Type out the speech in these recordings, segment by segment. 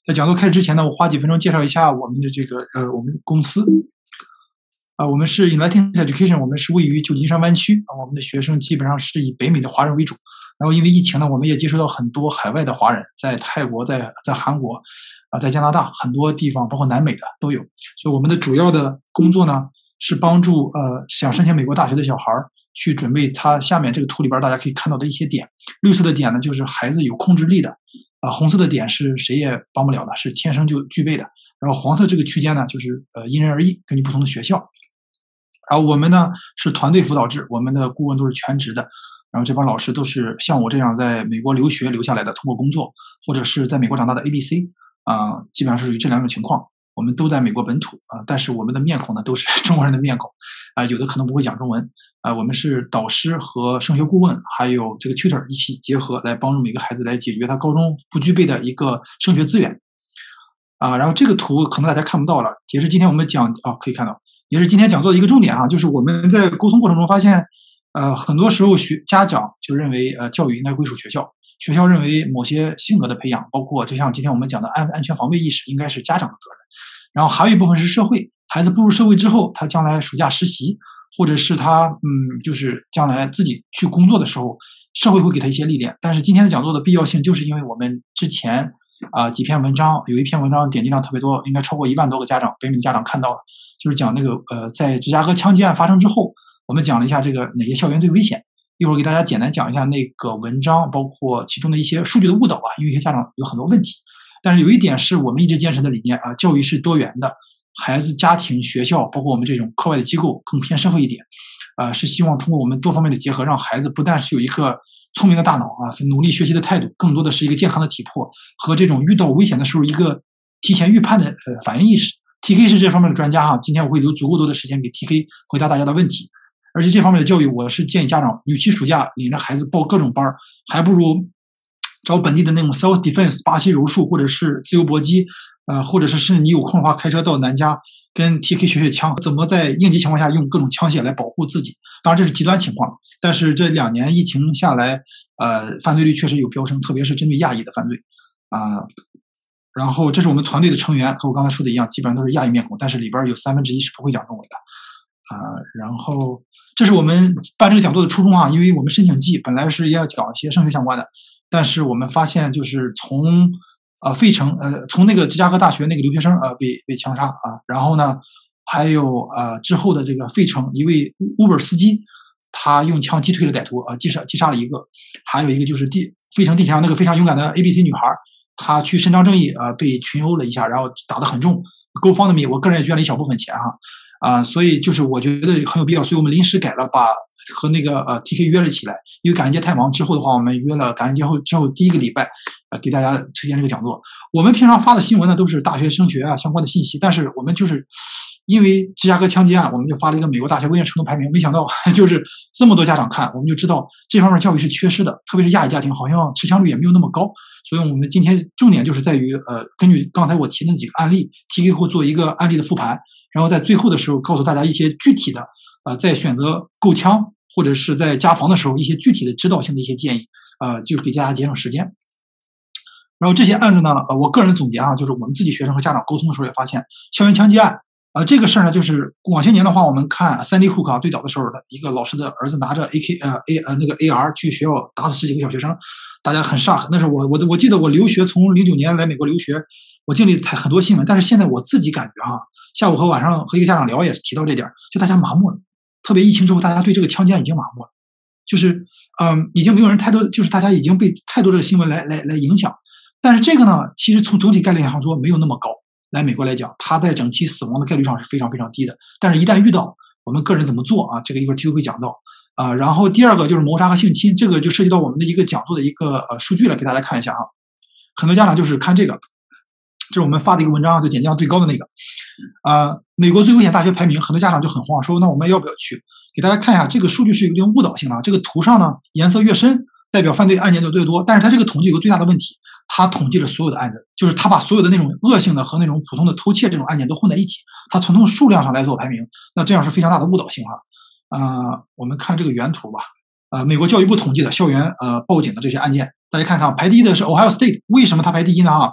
在讲座开始之前呢，我花几分钟介绍一下我们的这个我们公司。我们是 Enlightened Education， 我们是位于旧金山湾区，我们的学生基本上是以北美的华人为主。然后因为疫情呢，我们也接触到很多海外的华人，在泰国、在韩国在加拿大很多地方，包括南美的都有。所以我们的主要的工作呢，是帮助想申请美国大学的小孩去准备他下面这个图里边大家可以看到的一些点。绿色的点呢，就是孩子有控制力的。红色的点是谁也帮不了的，是天生就具备的。然后黄色这个区间呢，就是因人而异，根据不同的学校。然后我们呢是团队辅导制，我们的顾问都是全职的。然后这帮老师都是像我这样在美国留学留下来的，通过工作或者是在美国长大的 ABC 基本上是属于这两种情况。我们都在美国本土但是我们的面孔呢都是中国人的面孔有的可能不会讲中文我们是导师和升学顾问，还有这个 tutor 一起结合来帮助每个孩子来解决他高中不具备的一个升学资源然后这个图可能大家看不到了，也是今天我们讲可以看到，也是今天讲座的一个重点就是我们在沟通过程中发现很多时候家长就认为教育应该归属学校，学校认为某些性格的培养，包括就像今天我们讲的安全防卫意识应该是家长的责任。然后还有一部分是社会，孩子步入社会之后，他将来暑假实习，或者是他就是将来自己去工作的时候，社会会给他一些历练。但是今天的讲座的必要性，就是因为我们之前几篇文章，有一篇文章点击量特别多，应该超过1万多个家长北美家长看到了，就是讲那个在芝加哥枪击案发生之后，我们讲了一下这个哪些校园最危险。一会儿给大家简单讲一下那个文章，包括其中的一些数据的误导因为一些家长有很多问题。但是有一点是我们一直坚持的理念教育是多元的，孩子、家庭、学校，包括我们这种课外的机构更偏社会一点是希望通过我们多方面的结合，让孩子不但是有一个聪明的大脑努力学习的态度，更多的是一个健康的体魄和这种遇到危险的时候一个提前预判的反应意识。TK 是这方面的专家今天我会留足够多的时间给 TK 回答大家的问题。而且这方面的教育，我是建议家长，与其暑假领着孩子报各种班，还不如找本地的那种 self defense 巴西柔术，或者是自由搏击，或者是你有空的话开车到南加跟 TK 学枪，怎么在应急情况下用各种枪械来保护自己。当然这是极端情况，但是这2年疫情下来，犯罪率确实有飙升，特别是针对亚裔的犯罪然后这是我们团队的成员，和我刚才说的一样，基本上都是亚裔面孔，但是里边有1/3是不会讲中文的然后这是我们办这个讲座的初衷因为我们申请季本来是要讲一些升学相关的，但是我们发现就是从费城从那个芝加哥大学那个留学生被枪杀然后呢还有之后的这个费城一位 Uber 司机，他用枪击退了歹徒击杀了一个，还有一个就是费城地铁上那个非常勇敢的 ABC 女孩，她去伸张正义被群殴了一下，然后打得很重，GoFundMe 我个人也捐了一小部分钱所以就是我觉得很有必要，所以我们临时改了，把和那个TK 约了起来。因为感恩节太忙，之后的话我们约了感恩节之后第1个礼拜给大家推荐这个讲座。我们平常发的新闻呢都是大学升学相关的信息，但是我们就是因为芝加哥枪击案，我们就发了一个美国大学危险程度排名，没想到就是这么多家长看，我们就知道这方面教育是缺失的，特别是亚裔家庭好像持枪率也没有那么高。所以我们今天重点就是在于根据刚才我提的那几个案例 ，TK 会做一个案例的复盘，然后在最后的时候告诉大家一些具体的在选择购枪或者是在家防的时候一些具体的指导性的一些建议就给大家节省时间。然后这些案子呢我个人的总结就是我们自己学生和家长沟通的时候也发现，校园枪击案这个事儿呢，就是往些年的话，我们看Sandy Hook最早的时候的一个老师的儿子拿着那个 AR 去学校打死10几个小学生，大家很 shock。那是我记得我留学从09年来美国留学，我经历了很多新闻，但是现在我自己感觉下午和晚上和一个家长聊也提到这点，就大家麻木了，特别疫情之后，大家对这个枪击案已经麻木了，就是已经没有人太多，就是大家已经被太多的新闻来影响。但是这个呢，其实从总体概率上说没有那么高。来美国来讲，它在整体死亡的概率上是非常非常低的。但是一旦遇到，我们个人怎么做这个一会儿 TK 会讲到然后第2个就是谋杀和性侵，这个就涉及到我们的一个讲座的一个数据了，给大家看一下很多家长就是看这个，这是我们发的一个文章就点击量最高的那个美国最危险大学排名，很多家长就很慌，说那我们要不要去？给大家看一下，这个数据是有点误导性的这个图上呢，颜色越深代表犯罪案件的越多，但是它这个统计有个最大的问题，他统计了所有的案子，就是他把所有的那种恶性的和那种普通的偷窃这种案件都混在一起，他从数量上来做排名，那这样是非常大的误导性我们看这个原图吧，美国教育部统计的校园报警的这些案件，大家看看排第1的是 Ohio State， 为什么它排第1呢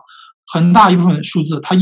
很大一部分数字，它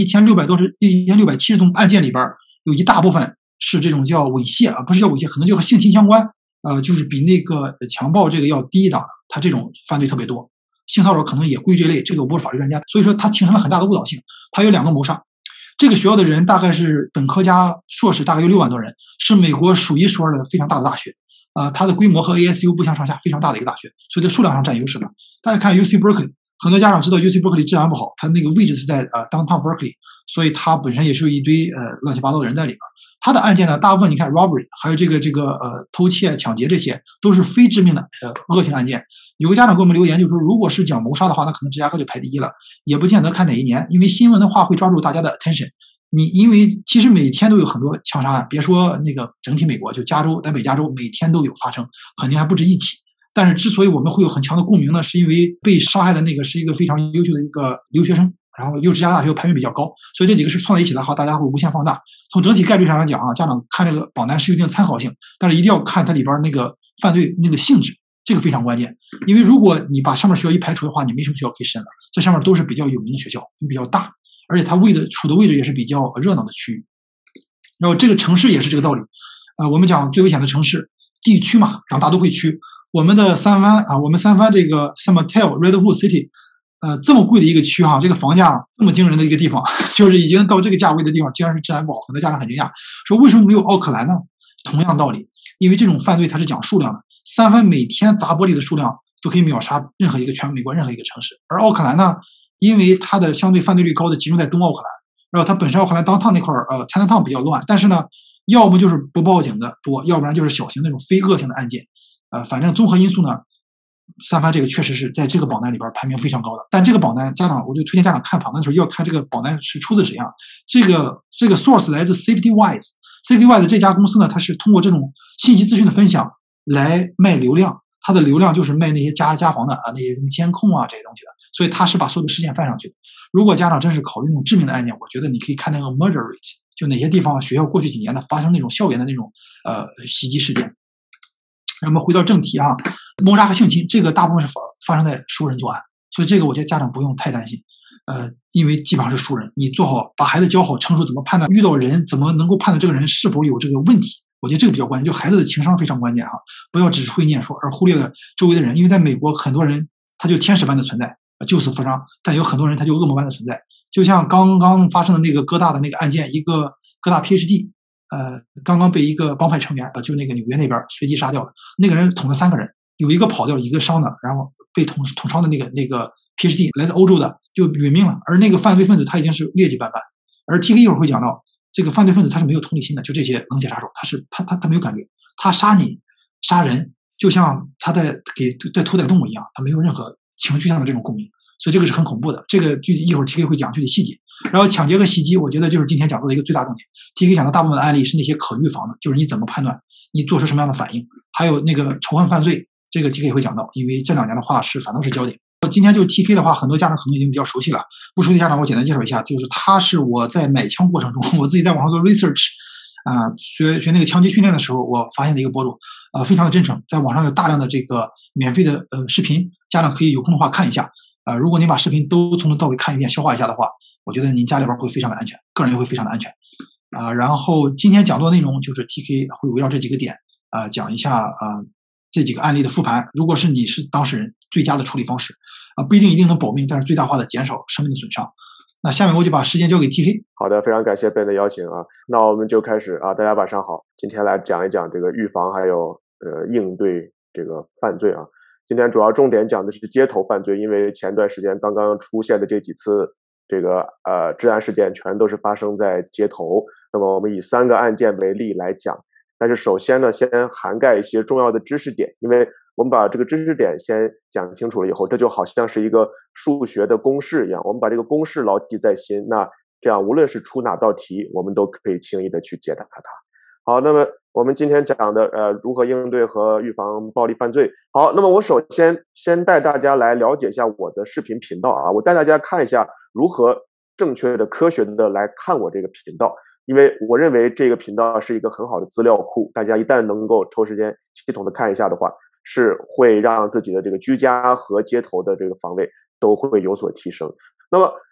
1670宗案件里边有一大部分是这种叫猥亵啊，不是叫猥亵，可能就和性侵相关，就是比那个强暴这个要低一档的，它这种犯罪特别多。性骚扰可能也归这类，这个我不是法律专家，所以说它形成了很大的误导性。它有2个谋杀，这个学校的人大概是本科加硕士，大概有6万多人，是美国数一数二的非常大的大学。它的规模和 ASU 不相上下，非常大的一个大学，所以在数量上占优势的。大家看 UC Berkeley， 很多家长知道 UC Berkeley 治安不好，它那个位置是在downtown Berkeley， 所以它本身也是有一堆乱七八糟的人在里边。它的案件呢，大部分你看 robbery， 还有这个偷窃、抢劫，这些都是非致命的恶性案件。有个家长给我们留言，就说如果是讲谋杀的话，那可能芝加哥就排第一了，也不见得看哪一年，因为新闻的话会抓住大家的 attention。因为其实每天都有很多枪杀案，别说那个整体美国，就加州，在北加州每天都有发生，肯定还不止一起。但是之所以我们会有很强的共鸣呢，是因为被杀害的那个是一个非常优秀的一个留学生，然后又芝加哥大学排名比较高，所以这几个事放在一起的话，大家会无限放大。从整体概率上来讲啊，家长看这个榜单是有一定参考性，但是一定要看它里边那个犯罪那个性质，这个非常关键。因为如果你把上面学校一排除的话，你没什么学校可以申了，这上面都是比较有名的学校，比较大，而且它处的位置也是比较热闹的区域。然后这个城市也是这个道理，我们讲最危险的城市地区嘛，讲大都会区，我们的三藩啊，我们三藩这个 San Mateo、Redwood City，这么贵的一个区哈，这个房价这么惊人的一个地方，就是已经到这个价位的地方，竟然是治安不好，很多家长很惊讶，说为什么没有奥克兰呢？同样道理，因为这种犯罪它是讲数量的，三藩每天砸玻璃的数量就可以秒杀任何一个全美国任何一个城市，而奥克兰呢，因为它的相对犯罪率高的集中在东奥克兰，然后它本身奥克兰downtown那块Chinatown 比较乱，但是呢，要么就是不报警的多，要不然就是小型那种非恶性的案件，反正综合因素呢，三藩这个确实是在这个榜单里边排名非常高的。但这个榜单，我就推荐家长看榜单的时候要看这个榜单是出自谁啊？这个 source 来自 SafetyWise 这家公司呢，它是通过这种信息资讯的分享来卖流量，它的流量就是卖那些家访的那些什么监控啊这些东西的，所以它是把所有的事件放上去的。如果家长真是考虑那种致命的案件，我觉得你可以看那个 murder rate， 就哪些地方学校过去几年的发生那种校园的那种袭击事件。那么回到正题啊，谋杀和性侵这个大部分是发生在熟人作案，所以这个我觉得家长不用太担心，因为基本上是熟人，你做好把孩子教好成熟怎么判断，遇到人怎么能够判断这个人是否有这个问题，我觉得这个比较关键，就孩子的情商非常关键哈，不要只是会念书而忽略了周围的人，因为在美国很多人他就天使般的存在，救死扶伤，但有很多人他就恶魔般的存在，就像刚刚发生的那个哥大的那个案件，一个哥大 PhD。刚刚被一个帮派成员，就那个纽约那边随机杀掉了。那个人捅了3个人，有一个跑掉，一个伤的，然后被捅伤的那个 PhD 来自欧洲的就殒命了。而那个犯罪分子他已经是劣迹斑斑。而 TK 一会儿会讲到，这个犯罪分子他是没有同理心的，就这些冷血杀手，他没有感觉，他杀你杀人，就像他在屠宰动物一样，他没有任何情绪上的这种共鸣，所以这个是很恐怖的。这个具体一会儿 TK 会讲具体细节。然后抢劫和袭击，我觉得就是今天讲到的一个最大重点。TK 讲的大部分的案例是那些可预防的，就是你怎么判断，你做出什么样的反应，还有那个仇恨犯罪，这个 TK 也会讲到，因为这2年的话反倒是焦点。今天就 TK 的话，很多家长可能已经比较熟悉了，不熟悉的家长我简单介绍一下，就是他是我在买枪过程中，我自己在网上做 research，学那个枪击训练的时候，我发现的一个博主，非常的真诚，在网上有大量的这个免费的视频，家长可以有空的话看一下。如果你把视频都从头到尾看一遍，消化一下的话，我觉得您家里边会非常的安全，个人也会非常的安全。然后今天讲座内容就是 TK 会围绕这几个点讲一下这几个案例的复盘。如果是你是当事人，最佳的处理方式不一定能保命，但是最大化的减少生命的损伤。那下面我就把时间交给 TK。 好的，非常感谢 Ben 的邀请啊。那我们就开始大家晚上好，今天来讲一讲这个预防还有应对这个犯罪啊。今天主要重点讲的是街头犯罪，因为前段时间刚刚出现的这几次这个治安事件全都是发生在街头。那么我们以3个案件为例来讲，但是首先呢，先涵盖一些重要的知识点，因为我们把这个知识点先讲清楚了以后，这就好像是一个数学的公式一样，我们把这个公式牢记在心，那这样无论是出哪道题，我们都可以轻易的去解答它。好，那么我们今天讲的如何应对和预防暴力犯罪。好，那么我首先带大家来了解一下我的视频频道啊，我带大家看一下如何正确的科学的来看我这个频道，因为我认为这个频道是一个很好的资料库，大家一旦能够抽时间系统的看一下的话，是会让自己的这个居家和街头的这个防卫都会有所提升。那么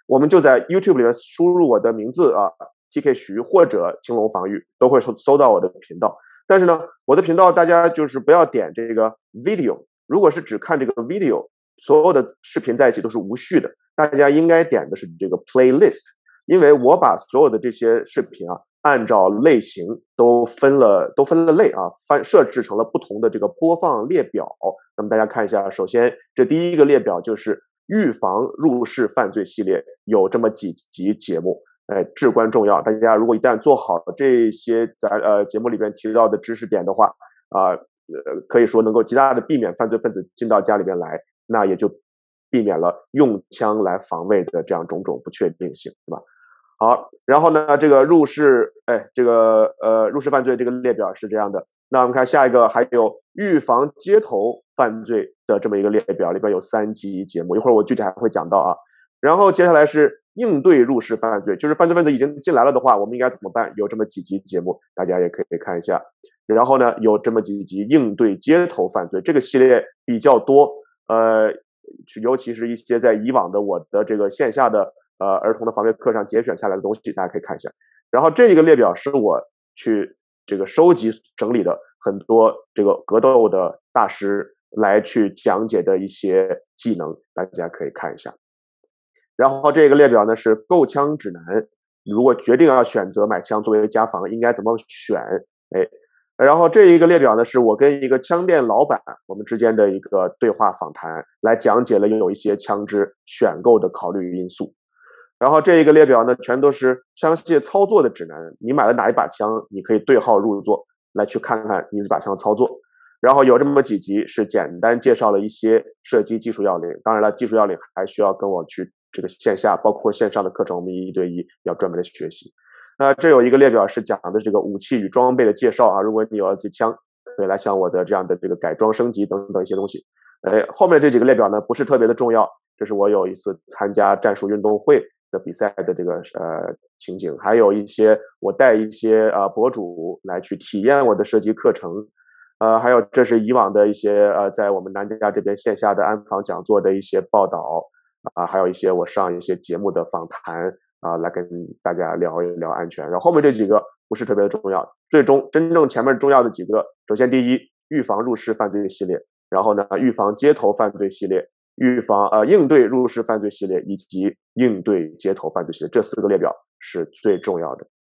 我们就在 YouTube 里面输入我的名字啊 ，TK 徐或者青龙防御，都会搜到我的频道。但是呢，我的频道大家就是不要点这个 video， 如果是只看这个 video， 所有的视频在一起都是无序的，大家应该点的是这个 playlist， 因为我把所有的这些视频啊，按照类型都分了类啊，设置成了不同的这个播放列表。那么大家看一下，首先这第一个列表就是预防入室犯罪系列，有这么几集节目，至关重要。大家如果一旦做好这些节目里边提到的知识点的话，可以说能够极大的避免犯罪分子进到家里边来，那也就避免了用枪来防卫的这样种种不确定性，对吧？好，然后呢，这个入室犯罪这个列表是这样的。那我们看下一个，还有预防街头犯罪的这么一个列表，里边有3集节目，一会儿我具体还会讲到啊。然后接下来是应对入室犯罪，就是犯罪分子已经进来了的话，我们应该怎么办？有这么几集节目，大家也可以看一下。然后呢，有这么几集应对街头犯罪，这个系列比较多，尤其是一些在以往的我的这个线下的儿童的防卫课上节选下来的东西，大家可以看一下。然后这一个列表是我去这个收集整理的很多这个格斗的大师来去讲解的一些技能，大家可以看一下。然后这个列表呢是购枪指南，如果决定要选择买枪作为家防，应该怎么选？然后这一个列表呢是我跟一个枪店老板我们之间的一个对话访谈，来讲解了有一些枪支选购的考虑因素。然后这一个列表呢，全都是枪械操作的指南。你买了哪一把枪，你可以对号入座，来去看看你这把枪的操作。然后有这么几集是简单介绍了一些射击技术要领。当然了，技术要领还需要跟我去这个线下，包括线上的课程，我们1对1要专门的学习。这有一个列表是讲的这个武器与装备的介绍啊。如果你有这枪，可以来像我的这样的这个改装升级等等一些东西。后面这几个列表呢不是特别的重要，这是我有一次参加战术运动会的比赛的这个情景，还有一些我带一些博主来去体验我的射击课程，还有这是以往的一些在我们南加这边线下的安防讲座的一些报道还有一些我上一些节目的访谈来跟大家聊一聊安全。然后后面这几个不是特别的重要，最终真正前面重要的几个，首先第一，预防入室犯罪系列，然后呢，预防街头犯罪系列，应对入室犯罪系列，以及应对街头犯罪系列，这4个列表是最重要的。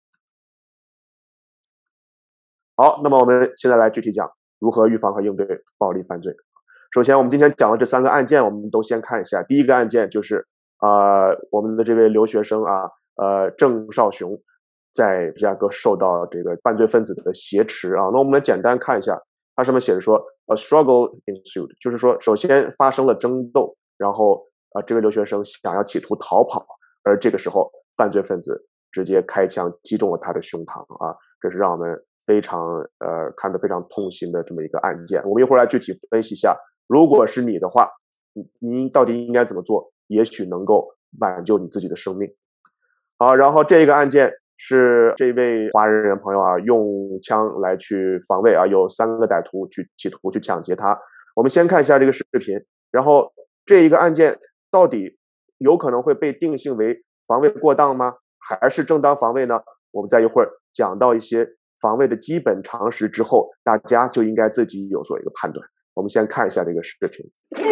好，那么我们现在来具体讲如何预防和应对暴力犯罪。首先，我们今天讲的这3个案件，我们都先看一下。第一个案件就是我们的这位留学生郑少雄在芝加哥受到这个犯罪分子的挟持那我们来简单看一下，它上面写着说 a struggle ensued， 就是说首先发生了争斗，然后这位留学生想要企图逃跑，而这个时候犯罪分子直接开枪击中了他的胸膛这是让我们非常看得非常痛心的这么一个案件。我们一会儿来具体分析一下，如果是你的话，你到底应该怎么做，也许能够挽救你自己的生命。好，然后这一个案件是这位华人朋友用枪来去防卫有3个歹徒企图去抢劫他。我们先看一下这个视频，然后这一个案件到底有可能会被定性为防卫过当吗？还是正当防卫呢？我们在一会儿讲到一些防卫的基本常识之后，大家就应该自己有所一个判断。我们先看一下这个视频。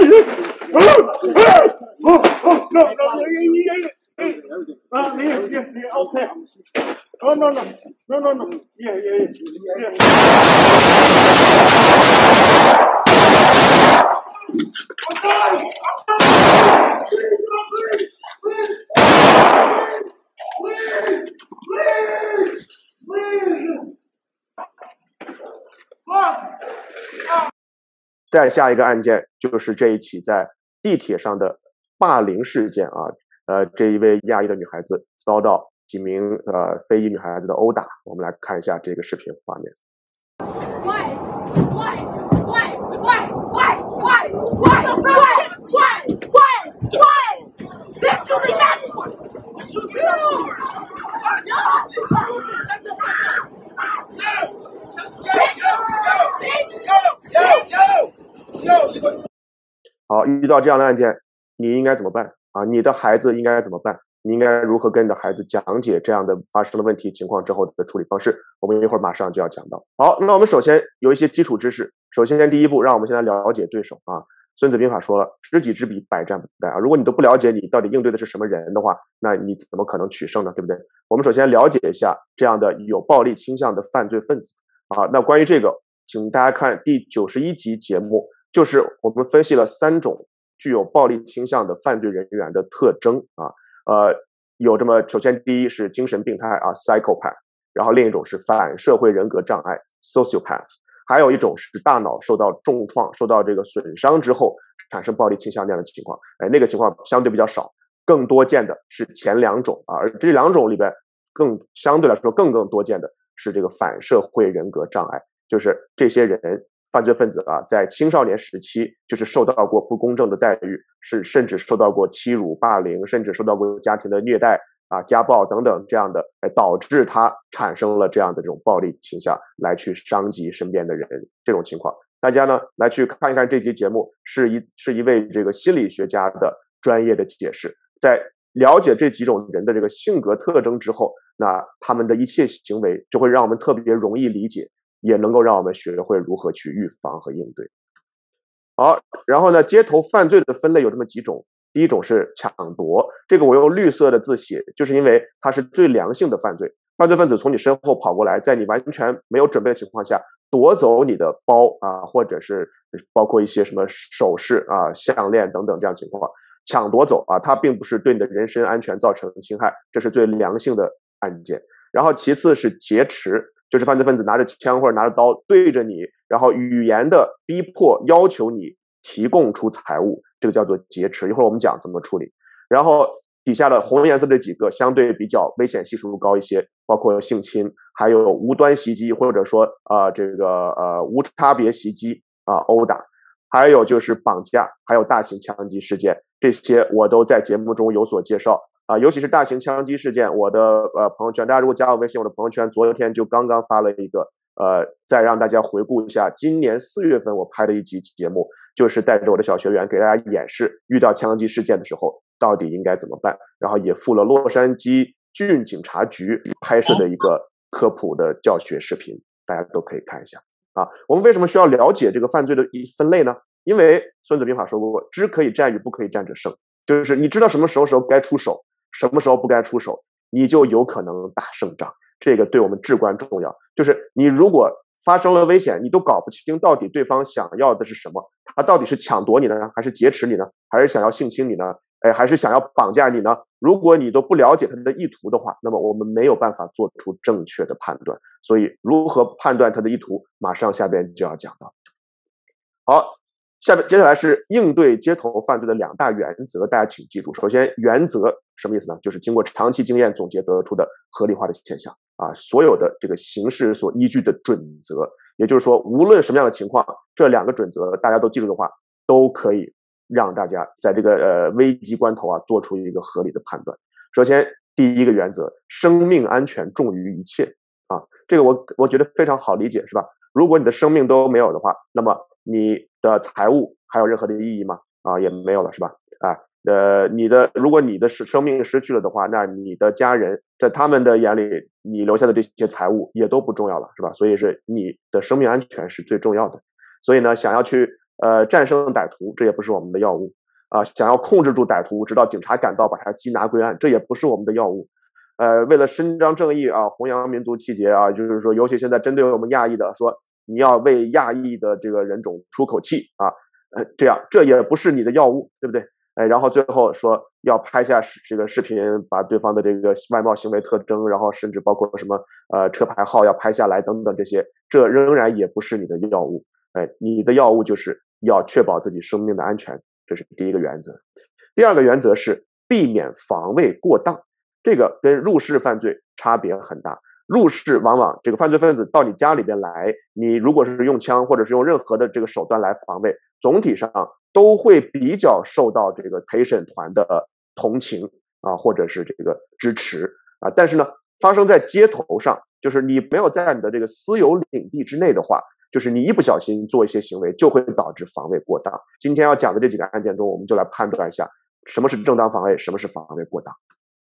再下一个案件就是这一起在地铁上的霸凌事件这一位亚裔的女孩子遭到几名非裔女孩子的殴打。我们来看一下这个视频画面。好，遇到这样的案件，你应该怎么办你的孩子应该怎么办？ 你应该如何跟你的孩子讲解这样的发生的问题情况之后的处理方式，我们一会儿马上就要讲到。好，那我们首先有一些基础知识。首先第一步，让我们先来了解对手啊。孙子兵法说了，知己知彼，百战不殆啊。如果你都不了解你到底应对的是什么人的话，那你怎么可能取胜呢？对不对？我们首先了解一下这样的有暴力倾向的犯罪分子啊。那关于这个，请大家看第91集节目，就是我们分析了3种具有暴力倾向的犯罪人员的特征啊。有这么，首先第一是精神病态啊 psychopath， 然后另一种是反社会人格障碍 sociopath， 还有一种是大脑受到重创、受到这个损伤之后产生暴力倾向那样的情况，那个情况相对比较少，更多见的是前2种啊，而这2种里边相对来说更多见的是这个反社会人格障碍，就是这些人犯罪分子啊，在青少年时期就是受到过不公正的待遇，甚至受到过欺辱、霸凌，甚至受到过家庭的虐待啊、家暴等等这样的，导致他产生了这样的这种暴力倾向，来去伤及身边的人。这种情况，大家呢来去看一看这期节目，是一位这个心理学家的专业的解释。在了解这几种人的这个性格特征之后，那他们的一切行为就会让我们特别容易理解，也能够让我们学会如何去预防和应对。好，然后呢，街头犯罪的分类有这么几种。第一种是抢夺，这个我用绿色的字写，就是因为它是最良性的犯罪。犯罪分子从你身后跑过来，在你完全没有准备的情况下夺走你的包啊，或者是包括一些什么首饰啊、项链等等这样情况，抢夺走啊，它并不是对你的人身安全造成侵害，这是最良性的案件。然后其次是劫持，就是犯罪分子拿着枪或者拿着刀对着你，然后语言的逼迫要求你提供出财物，这个叫做劫持，一会儿我们讲怎么处理。然后底下的红颜色这几个相对比较危险系数高一些，包括性侵，还有无端袭击，或者说无差别袭击啊、殴打，还有就是绑架，还有大型枪击事件，这些我都在节目中有所介绍啊、尤其是大型枪击事件，我的朋友圈，大家如果加我微信，我的朋友圈昨天就刚刚发了一个再让大家回顾一下今年4月份我拍的一集节目，就是带着我的小学员给大家演示遇到枪击事件的时候到底应该怎么办，然后也附了洛杉矶郡警察局拍摄的一个科普的教学视频，大家都可以看一下啊。我们为什么需要了解这个犯罪的分类呢？因为孙子兵法说过，知可以战与不可以战者胜，就是你知道什么时候该出手，什么时候不该出手，你就有可能打胜仗。这个对我们至关重要，就是你如果发生了危险，你都搞不清到底对方想要的是什么，他到底是抢夺你呢，还是劫持你呢，还是想要性侵你呢，还是想要绑架你呢？如果你都不了解他的意图的话，那么我们没有办法做出正确的判断。所以如何判断他的意图，马上下边就要讲到。好，接下来是应对街头犯罪的2大原则，大家请记住。首先，原则什么意思呢？就是经过长期经验总结得出的合理化的现象啊，所有的这个刑事所依据的准则，也就是说，无论什么样的情况，这2个准则大家都记住的话，都可以让大家在这个危机关头啊做出一个合理的判断。首先，第一个原则，生命安全重于一切啊，这个我觉得非常好理解，是吧？如果你的生命都没有的话，那么你的财物还有任何的意义吗？啊，也没有了，是吧？啊，如果你的生命失去了的话，那你的家人在他们的眼里，你留下的这些财物也都不重要了，是吧？所以是你的生命安全是最重要的。所以呢，想要去战胜歹徒，这也不是我们的要务啊。想要控制住歹徒，直到警察赶到把他缉拿归案，这也不是我们的要务。为了伸张正义啊，弘扬民族气节啊，就是说，尤其现在针对我们亚裔的，说你要为亚裔的这个人种出口气啊，这也不是你的要务，对不对？然后最后说要拍下这个视频，把对方的这个外貌行为特征，然后甚至包括什么车牌号要拍下来等等这些，这仍然也不是你的要务。你的要务就是要确保自己生命的安全，这是第一个原则。第二个原则是避免防卫过当，这个跟入室犯罪差别很大。入室往往这个犯罪分子到你家里边来，你如果是用枪或者是用任何的这个手段来防卫，总体上都会比较受到这个陪审团的同情啊，或者是这个支持啊。但是呢，发生在街头上，就是你没有在你的这个私有领地之内的话，就是你一不小心做一些行为，就会导致防卫过当。今天要讲的这几个案件中，我们就来判断一下什么是正当防卫，什么是防卫过当。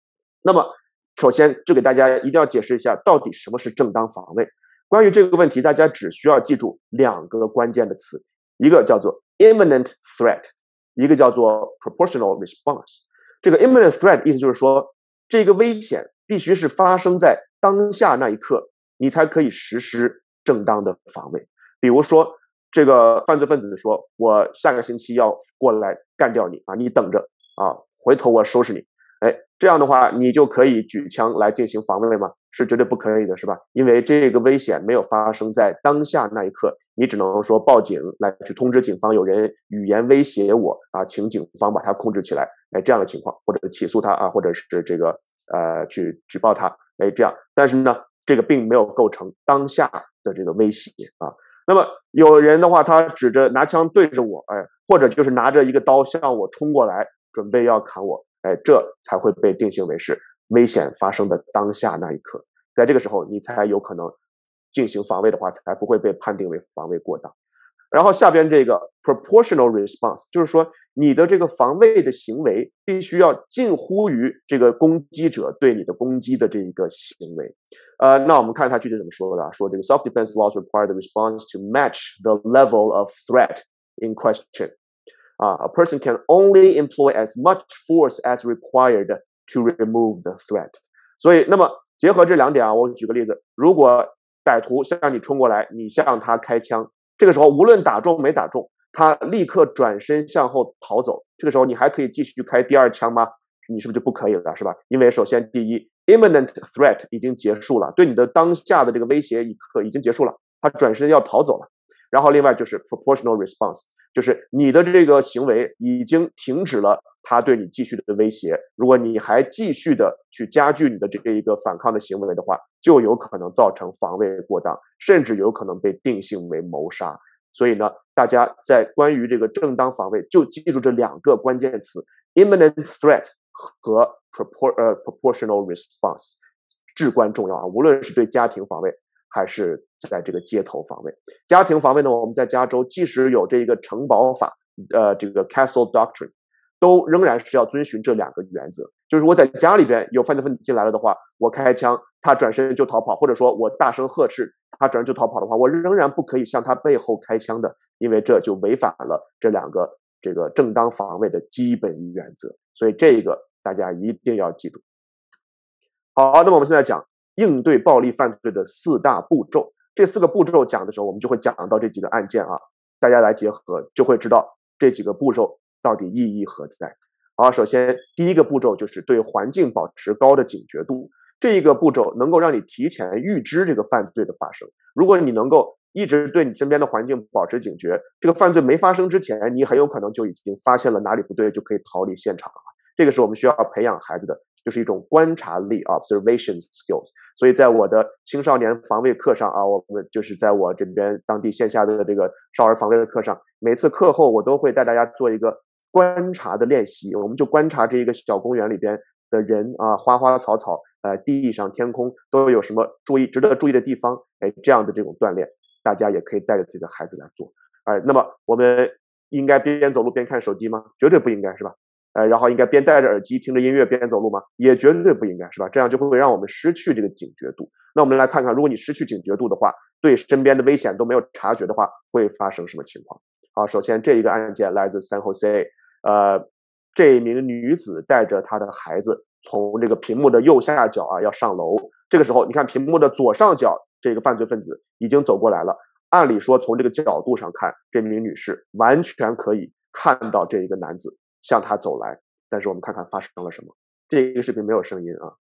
那么，首先就给大家一定要解释一下，到底什么是正当防卫。关于这个问题，大家只需要记住2个关键的词，一个叫做 imminent threat， 一个叫做 proportional response。这个 imminent threat 意思就是说，这个危险必须是发生在当下那一刻，你才可以实施正当的防卫。比如说，这个犯罪分子说：“我下个星期要过来干掉你啊，你等着啊，回头我收拾你。”哎，这样的话，你就可以举枪来进行防卫吗？是绝对不可以的，是吧？因为这个危险没有发生在当下那一刻，你只能说报警来去通知警方有人语言威胁我啊，请警方把他控制起来，哎，这样的情况，或者起诉他啊，或者是这个去举报他，哎，这样。但是呢，这个并没有构成当下的这个威胁啊。那么有人的话，他拿枪对着我，哎，或者就是拿着一个刀向我冲过来，准备要砍我。哎，这才会被定性为是危险发生的当下那一刻，在这个时候你才有可能进行防卫的话，才不会被判定为防卫过当。然后下边这个 proportional response， 就是说你的这个防卫的行为必须要近乎于这个攻击者对你的攻击的这一个行为。那我们看它具体怎么说的啊？说这个 self-defense laws require the response to match the level of threat in question。A person can only employ as much force as required to remove the threat。所以，那么结合这2点啊，我举个例子：如果歹徒向你冲过来，你向他开枪，这个时候无论打中没打中，他立刻转身向后逃走，这个时候你还可以继续开第2枪吗？你是不是就不可以了，是吧？因为首先第一 ，imminent threat 已经结束了，对你的当下的这个威胁一刻已经结束了，他转身要逃走了。然后另外就是 proportional response， 就是你的这个行为已经停止了他对你继续的威胁，如果你还继续的去加剧你的这一个反抗的行为的话，就有可能造成防卫过当，甚至有可能被定性为谋杀。所以呢，大家在关于这个正当防卫就记住这2个关键词 imminent threat 和 proportional response 至关重要啊，无论是对家庭防卫还是在这个街头防卫。家庭防卫呢，我们在加州即使有这个城堡法，这个 Castle Doctrine， 都仍然是要遵循这2个原则。就是我在家里边有犯罪分子进来了的话，我开枪，他转身就逃跑，或者说我大声呵斥，他转身就逃跑的话，我仍然不可以向他背后开枪的，因为这就违反了这2个这个正当防卫的基本原则。所以这个大家一定要记住。好，那么我们现在讲应对暴力犯罪的4大步骤，这4个步骤讲的时候，我们就会讲到这几个案件啊，大家来结合就会知道这几个步骤到底意义何在。好，首先第一个步骤就是对环境保持高的警觉度，这一个步骤能够让你提前预知这个犯罪的发生。如果你能够一直对你身边的环境保持警觉，这个犯罪没发生之前，你很有可能就已经发现了哪里不对，就可以逃离现场了。这个是我们需要培养孩子的，就是一种观察力 observation skills。所以在我的青少年防卫课上啊，我们就是在我这边当地线下的这个少儿防卫的课上，每次课后我都会带大家做一个观察的练习。我们就观察这一个小公园里边的人啊，花花草草，地上天空都有什么值得注意的地方，哎，这样的这种锻炼，大家也可以带着自己的孩子来做。那么我们应该边走路边看手机吗？绝对不应该，是吧？然后应该边戴着耳机听着音乐边走路吗？也绝对不应该，是吧？这样就会让我们失去这个警觉度。那我们来看看，如果你失去警觉度的话，对身边的危险都没有察觉的话，会发生什么情况？好，首先这一个案件来自 San Jose， 这名女子带着她的孩子从这个屏幕的右下角啊要上楼，这个时候你看屏幕的左上角，这个犯罪分子已经走过来了。按理说从这个角度上看，这名女士完全可以看到这一个男子向他走来，但是我们看看发生了什么。这个视频没有声音啊。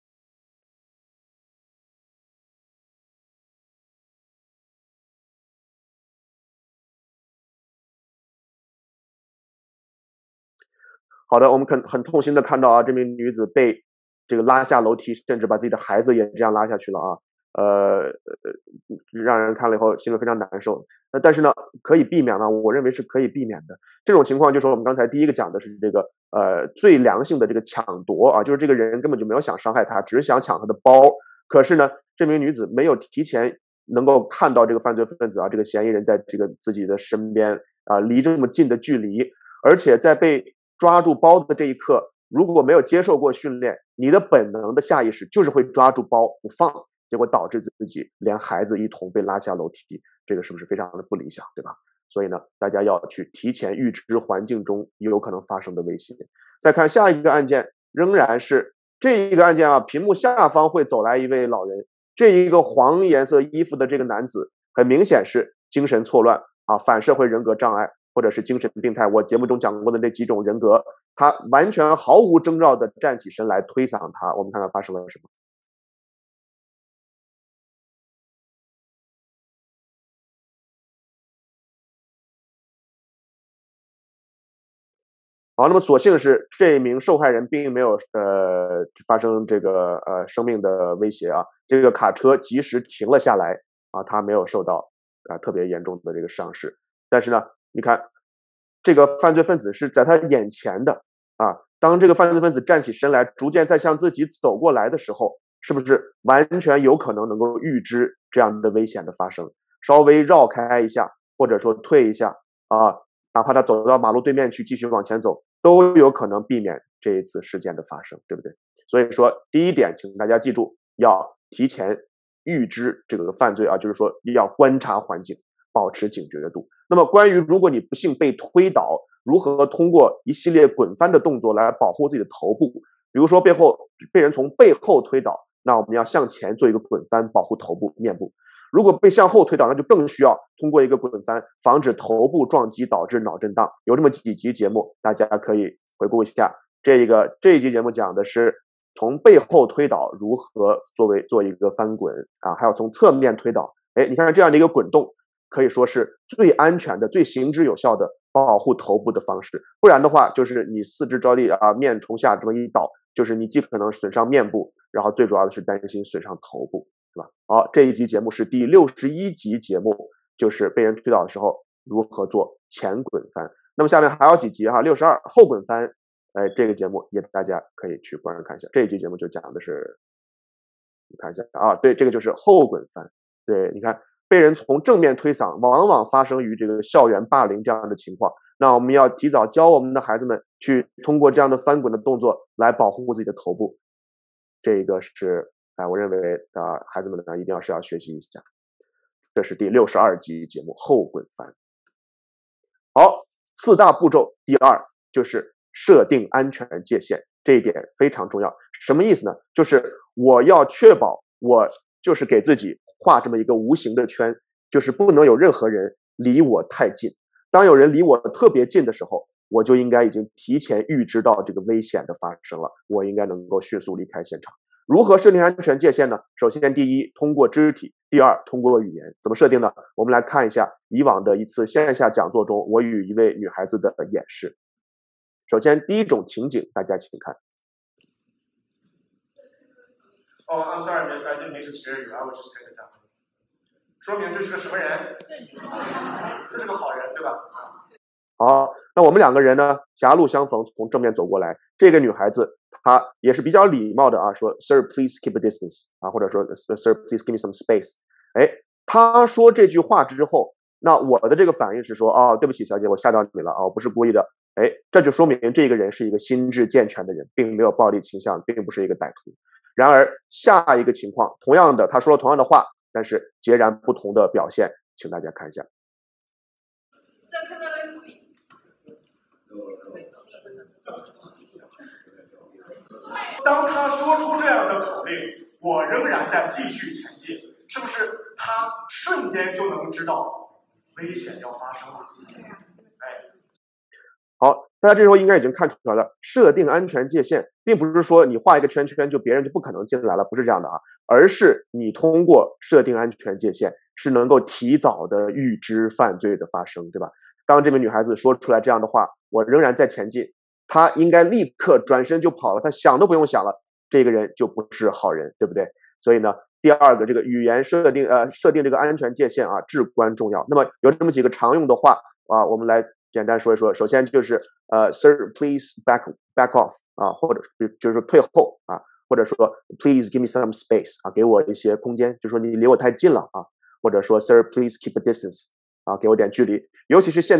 好的，我们很痛心的看到啊，这名女子被这个拉下楼梯，甚至把自己的孩子也这样拉下去了啊。让人看了以后心里非常难受。但是呢，可以避免吗？我认为是可以避免的。这种情况就是我们刚才第一个讲的是这个最良性的这个抢夺啊，就是这个人根本就没有想伤害他，只是想抢他的包。可是呢，这名女子没有提前能够看到这个犯罪分子啊，这个嫌疑人在这个自己的身边啊，离这么近的距离，而且在被抓住包的这一刻， 如果没有接受过训练，你的本能的下意识就是会抓住包不放，结果导致自己连孩子一同被拉下楼梯，这个是不是非常的不理想，对吧？所以呢，大家要去提前预知环境中有可能发生的危险。再看下一个案件，仍然是这一个案件啊，屏幕下方会走来一位老人，这一个黄颜色衣服的这个男子，很明显是精神错乱啊，反社会人格障碍，或者是精神病态。我节目中讲过的那几种人格，他完全毫无征兆的站起身来推搡他，我们看看发生了什么。好，那么所幸是这一名受害人并没有发生这个生命的威胁啊，这个卡车及时停了下来啊，他没有受到特别严重的这个伤势。但是呢，你看这个犯罪分子是在他眼前的啊，当这个犯罪分子站起身来，逐渐在向自己走过来的时候，是不是完全有可能能够预知这样的危险的发生？稍微绕开一下，或者说退一下啊，哪怕他走到马路对面去继续往前走，都有可能避免这一次事件的发生，对不对？所以说，第一点，请大家记住，要提前预知这个犯罪啊，就是说要观察环境，保持警觉度。那么，关于如果你不幸被推倒，如何通过一系列滚翻的动作来保护自己的头部？比如说被人从背后推倒，那我们要向前做一个滚翻，保护头部、面部。如果被向后推倒，那就更需要通过一个滚翻，防止头部撞击导致脑震荡。有这么几集节目，大家可以回顾一下。这一集节目讲的是从背后推倒如何做一个翻滚啊，还有从侧面推倒。哎，你看这样的一个滚动，可以说是最安全的、最行之有效的保护头部的方式。不然的话，就是你四肢着地啊，面从下这么一倒，就是你既可能损伤面部，然后最主要的是担心损伤头部。是吧？好，这一集节目是第61集节目，就是被人推倒的时候如何做前滚翻。那么下面还有几集哈，62后滚翻，这个节目也大家可以去观看一下。这一集节目就讲的是，你看一下啊，对，这个就是后滚翻。对，你看被人从正面推搡，往往发生于这个校园霸凌这样的情况。那我们要提早教我们的孩子们去通过这样的翻滚的动作来保护自己的头部。这个是。我认为孩子们呢一定要学习一下。这是第62集节目后滚翻。好，4大步骤，第2就是设定安全界限，这一点非常重要。什么意思呢？就是我要确保我就是给自己画这么一个无形的圈，就是不能有任何人离我太近。当有人离我特别近的时候，我就应该已经提前预知到这个危险的发生了，我应该能够迅速离开现场。如何设定安全界限呢？首先，第一，通过肢体；第2，通过语言。怎么设定呢？我们来看一下以往的一次线下讲座中，我与一位女孩子的演示。首先，第一种情景，大家请看。 Oh, I'm sorry, miss. I didn't mean to scare you. I was just headed down. 说明这是个什么人？这是个好人，对吧？ 好，那我们2个人呢，狭路相逢，从正面走过来。这个女孩子她也是比较礼貌的啊，说 Sir, please keep a distance 啊，或者说 Sir, please give me some space。哎，她说这句话之后，那我的这个反应是说，哦，对不起，小姐，我吓到你了啊，我不是故意的。哎，这就说明这个人是一个心智健全的人，并没有暴力倾向，并不是一个歹徒。然而下一个情况，同样的，他说了同样的话，但是截然不同的表现，请大家看一下。 当他说出这样的口令，我仍然在继续前进，是不是他瞬间就能知道危险要发生了？ 好，大家这时候应该已经看出来了，设定安全界限，并不是说你画一个圈圈就别人就不可能进来了，不是这样的啊，而是你通过设定安全界限，是能够提早的预知犯罪的发生，对吧？当这名女孩子说出来这样的话，我仍然在前进，她应该立刻转身就跑了，她想都不用想了，这个人就不是好人，对不对？所以呢，第2个这个语言设定这个安全界限啊，至关重要。那么有这么几个常用的话啊，我们来简单说一说。首先就是Sir, please back off 啊，或者就是说退后啊，或者说 Please give me some space 啊，给我一些空间，就说你离我太近了啊，或者说 Sir, please keep a distance 啊，给我点距离。尤其是现在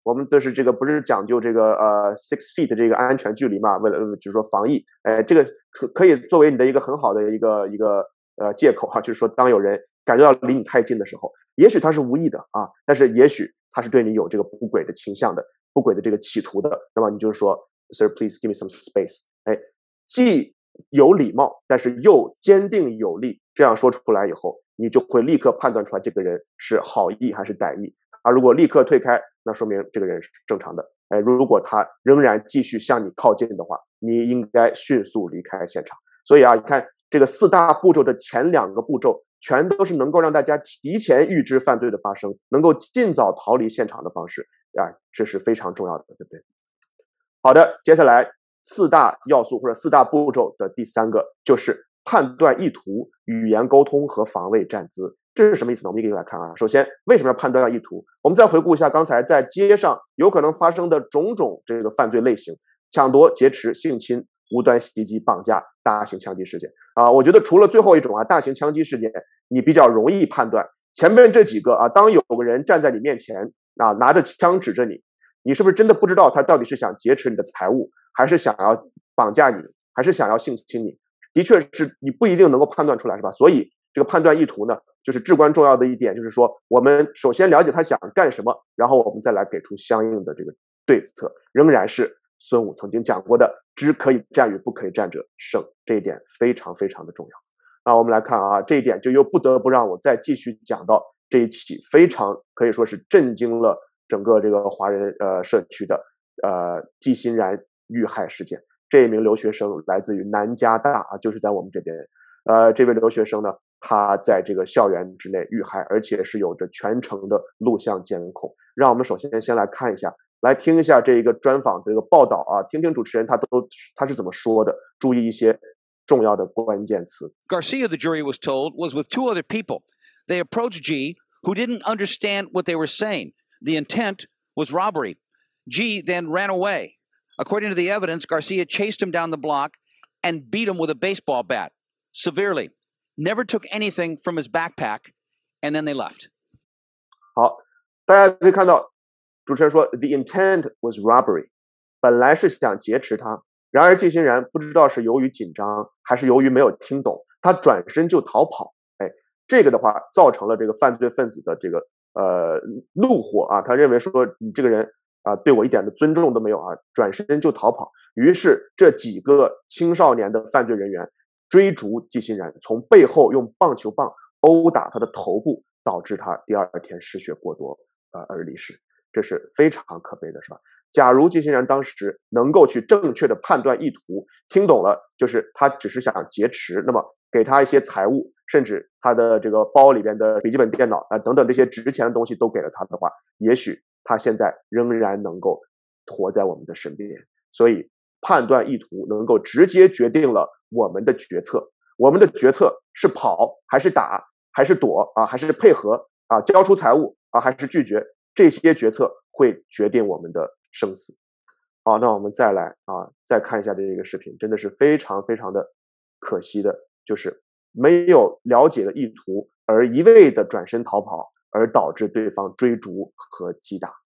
我们都是这个不是讲究这个6 feet 这个安全距离嘛？为了就是说防疫，这个可以作为你的一个很好的一个借口哈，就是说当有人感觉到离你太近的时候，也许他是无意的啊，但是也许他是对你有这个不轨的倾向的、不轨的这个企图的，那么你就说 Sir, please give me some space。既有礼貌，但是又坚定有力，这样说出来以后，你就会立刻判断出来这个人是好意还是歹意。如果立刻退开，那说明这个人是正常的。如果他仍然继续向你靠近的话，你应该迅速离开现场。所以你看这个4大步骤的前2个步骤，全都是能够让大家提前预知犯罪的发生，能够尽早逃离现场的方式这是非常重要的，对不对？好的，接下来4大要素或者4大步骤的第3个就是判断意图、语言沟通和防卫站姿。这是什么意思呢？我们一个一个来看啊。首先，为什么要判断意图？我们再回顾一下刚才在街上有可能发生的种种这个犯罪类型：抢夺、劫持、性侵、无端袭击、绑架、大型枪击事件我觉得除了最后一种大型枪击事件，你比较容易判断。前面这几个当有个人站在你面前拿着枪指着你，你是不是真的不知道他到底是想劫持你的财物，还是想要绑架你，还是想要性侵你？的确是你不一定能够判断出来，是吧？所以这个判断意图呢，就是至关重要的一点，就是说我们首先了解他想干什么，然后我们再来给出相应的这个对策。仍然是孙武曾经讲过的“知可以战与不可以战者胜”，这一点非常非常的重要。那我们来看这一点就又不得不让我再继续讲到这一起非常可以说是震惊了整个这个华人社区的季欣然遇害事件。这一名留学生来自于南加大就是在我们这边。这位留学生呢，他在这个校园之内遇害，而且是有着全程的录像监控。让我们首先来看一下，来听一下这一个专访这个报道听听主持人他是怎么说的，注意一些重要的关键词。 Garcia, the jury was told, was with 2 other people. They approached G, who didn't understand what they were saying. The intent was robbery. G then ran away. According to the evidence, Garcia chased him down the block and beat him with a baseball bat severely. Never took anything from his backpack, and then they left. 好，大家可以看到，主持人说 the intent was robbery， 本来是想劫持他，然而季欣然不知道是由于紧张还是由于没有听懂，他转身就逃跑。这个的话造成了这个犯罪分子的这个怒火他认为说你这个人对我一点的尊重都没有转身就逃跑。于是这几个青少年的犯罪人员追逐季欣然，从背后用棒球棒殴打他的头部，导致他第2天失血过多而离世。这是非常可悲的，是吧？假如季欣然当时能够去正确的判断意图，听懂了就是他只是想劫持，那么给他一些财物，甚至他的这个包里边的笔记本电脑等等这些值钱的东西都给了他的话，也许他现在仍然能够活在我们的身边。所以判断意图能够直接决定了我们的决策。我们的决策是跑还是打还是躲还是配合交出财物还是拒绝，这些决策会决定我们的生死。好，那我们再来再看一下这个视频，真的是非常非常的可惜的，就是没有了解的意图而一味的转身逃跑，而导致对方追逐和击打。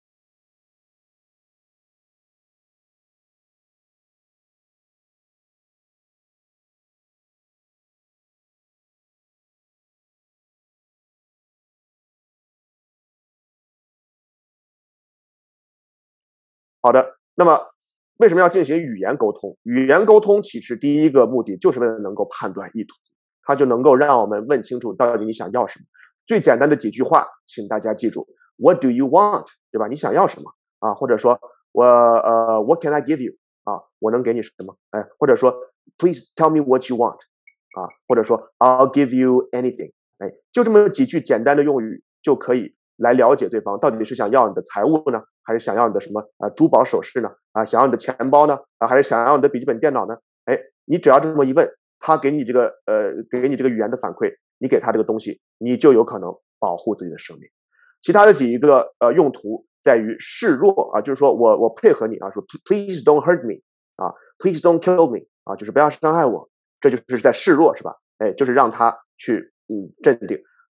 好的，那么为什么要进行语言沟通？语言沟通其实第一个目的就是为了能够判断意图，它就能够让我们问清楚到底你想要什么。最简单的几句话，请大家记住 ：What do you want？ 对吧？你想要什么或者说What can I give you？ 我能给你什么？或者说 Please tell me what you want？ 或者说 I'll give you anything。就这么几句简单的用语就可以来了解对方到底是想要你的财物呢，还是想要你的什么珠宝首饰呢？想要你的钱包呢？还是想要你的笔记本电脑呢？你只要这么一问，他给你这个语言的反馈，你给他这个东西，你就有可能保护自己的生命。其他的几个用途在于示弱就是说我配合你说 Please don't hurt me Please don't kill me 就是不要伤害我，这就是在示弱，是吧？就是让他去镇定。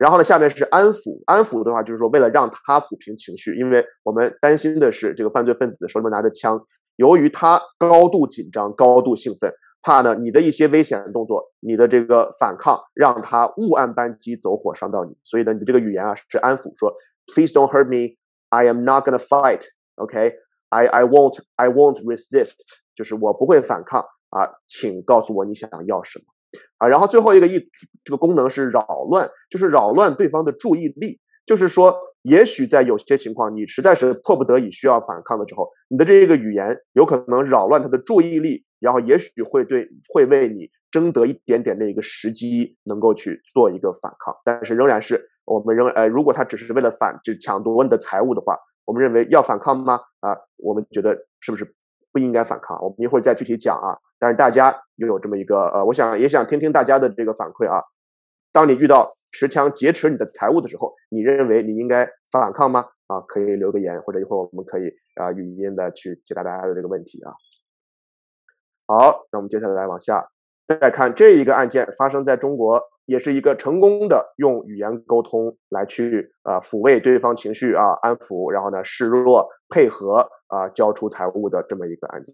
然后呢，下面是安抚，安抚的话就是说为了让他抚平情绪，因为我们担心的是这个犯罪分子手里面拿着枪，由于他高度紧张、高度兴奋，怕呢你的一些危险动作，你的这个反抗让他误按扳机走火伤到你，所以呢你的这个语言啊是安抚，说 Please don't hurt me, I am not gonna fight, OK, I won't resist， 就是我不会反抗啊，请告诉我你想要什么啊。然后最后一个这个功能是扰乱，就是扰乱对方的注意力，就是说也许在有些情况你实在是迫不得已需要反抗的时候，你的这个语言有可能扰乱他的注意力，然后也许会为你争得一点点的一个时机，能够去做一个反抗，但是仍然是我们如果他只是为了抢夺你的财物的话，我们认为要反抗吗？啊，我们觉得是不是不应该反抗？我们一会儿再具体讲啊。但是大家又有这么一个我也想听听大家的这个反馈啊。当你遇到持枪劫持你的财物的时候，你认为你应该反抗吗？啊，可以留个言，或者一会儿我们可以语音的去解答大家的这个问题啊。好，那我们接下来往下再看这一个案件发生在中国，也是一个成功的用语言沟通来去抚慰对方情绪啊，安抚，然后呢示弱配合交出财物的这么一个案件。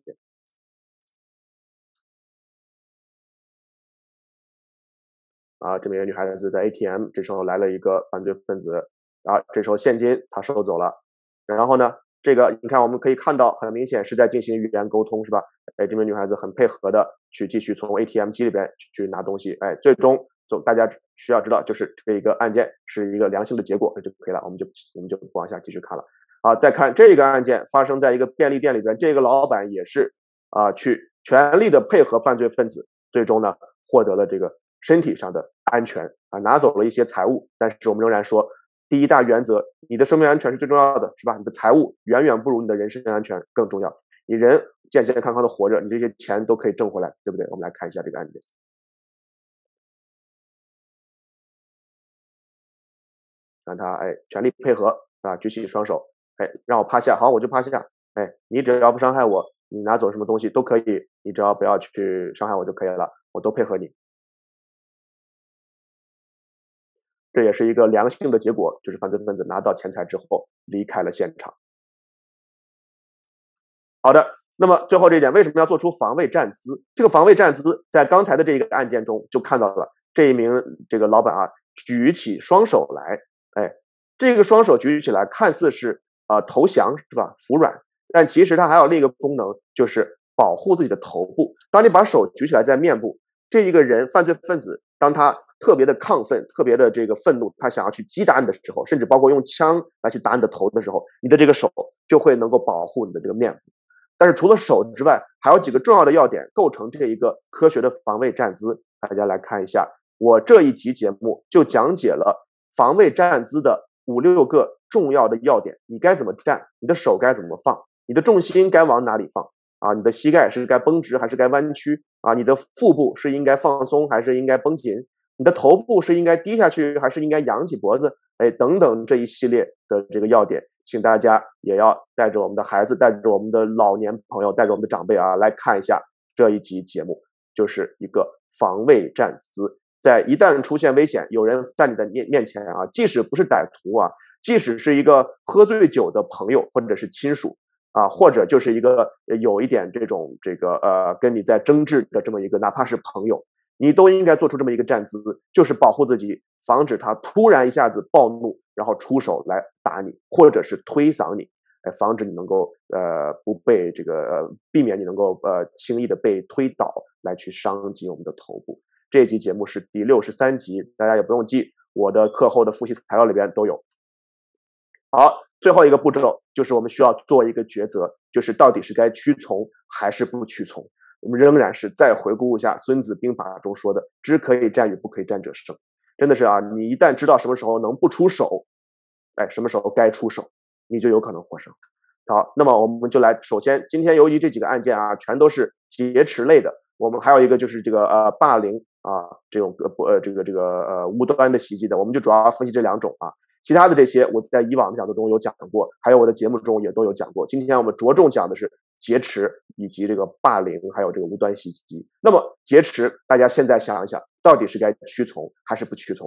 这么一个女孩子在 ATM， 这时候来了一个犯罪分子这时候现金她收走了，然后呢这个你看我们可以看到很明显是在进行语言沟通是吧？这名女孩子很配合的去继续从 ATM 机里边去拿东西，最终大家需要知道就是这一个案件是一个良性的结果就可以了，我们就不往下继续看了。再看这个案件发生在一个便利店里边，这个老板也是去全力的配合犯罪分子，最终呢获得了这个身体上的安全拿走了一些财物，但是我们仍然说第一大原则，你的生命安全是最重要的，是吧？你的财物远远不如你的人身安全更重要。你人健健康康的活着，你这些钱都可以挣回来，对不对？我们来看一下这个案件。让他全力配合举起双手，让我趴下，好，我就趴下，你只要不伤害我，你拿走什么东西都可以，你只要不要去伤害我就可以了，我都配合你。这也是一个良性的结果，就是犯罪分子拿到钱财之后离开了现场。好的，那么最后这一点，为什么要做出防卫站姿？这个防卫站姿在刚才的这个案件中就看到了，这一名这个老板举起双手来，这个双手举起来看似是投降是吧？服软，但其实它还有另一个功能，就是保护自己的头部。当你把手举起来在面部，这一个人犯罪分子当他特别的亢奋，特别的这个愤怒，他想要去击打你的时候，甚至包括用枪来去打你的头的时候，你的这个手就会能够保护你的这个面部。但是除了手之外，还有几个重要的要点构成这一个科学的防卫站姿。大家来看一下，我这一期节目就讲解了防卫站姿的5、6个重要的要点，你该怎么站，你的手该怎么放，你的重心该往哪里放你的膝盖是该绷直还是该弯曲你的腹部是应该放松还是应该绷紧，你的头部是应该低下去还是应该扬起脖子，等等这一系列的这个要点，请大家也要带着我们的孩子，带着我们的老年朋友，带着我们的长辈来看一下这一集节目，就是一个防卫站姿。在一旦出现危险，有人在你的面前即使不是歹徒即使是一个喝醉酒的朋友或者是亲属或者就是一个有一点这种跟你在争执的这么一个哪怕是朋友，你都应该做出这么一个站姿，就是保护自己，防止他突然一下子暴怒，然后出手来打你，或者是推搡你，防止你能够不被避免你能够轻易的被推倒来去伤及我们的头部。这一集节目是第63集，大家也不用记，我的课后的复习材料里边都有。好，最后一个步骤就是我们需要做一个抉择，就是到底是该屈从还是不屈从。我们仍然是再回顾一下《孙子兵法》中说的“知可以战与不可以战者胜”，真的是你一旦知道什么时候能不出手，什么时候该出手，你就有可能获胜。好，那么我们就来，首先今天由于这几个案件全都是劫持类的，我们还有一个就是这个霸凌这种无端的袭击的，我们就主要分析这2种其他的这些我在以往的讲座中有讲过，还有我的节目中也都有讲过。今天我们着重讲的是劫持以及这个霸凌，还有这个无端袭击。那么劫持，大家现在想一想，到底是该屈从还是不屈从呢？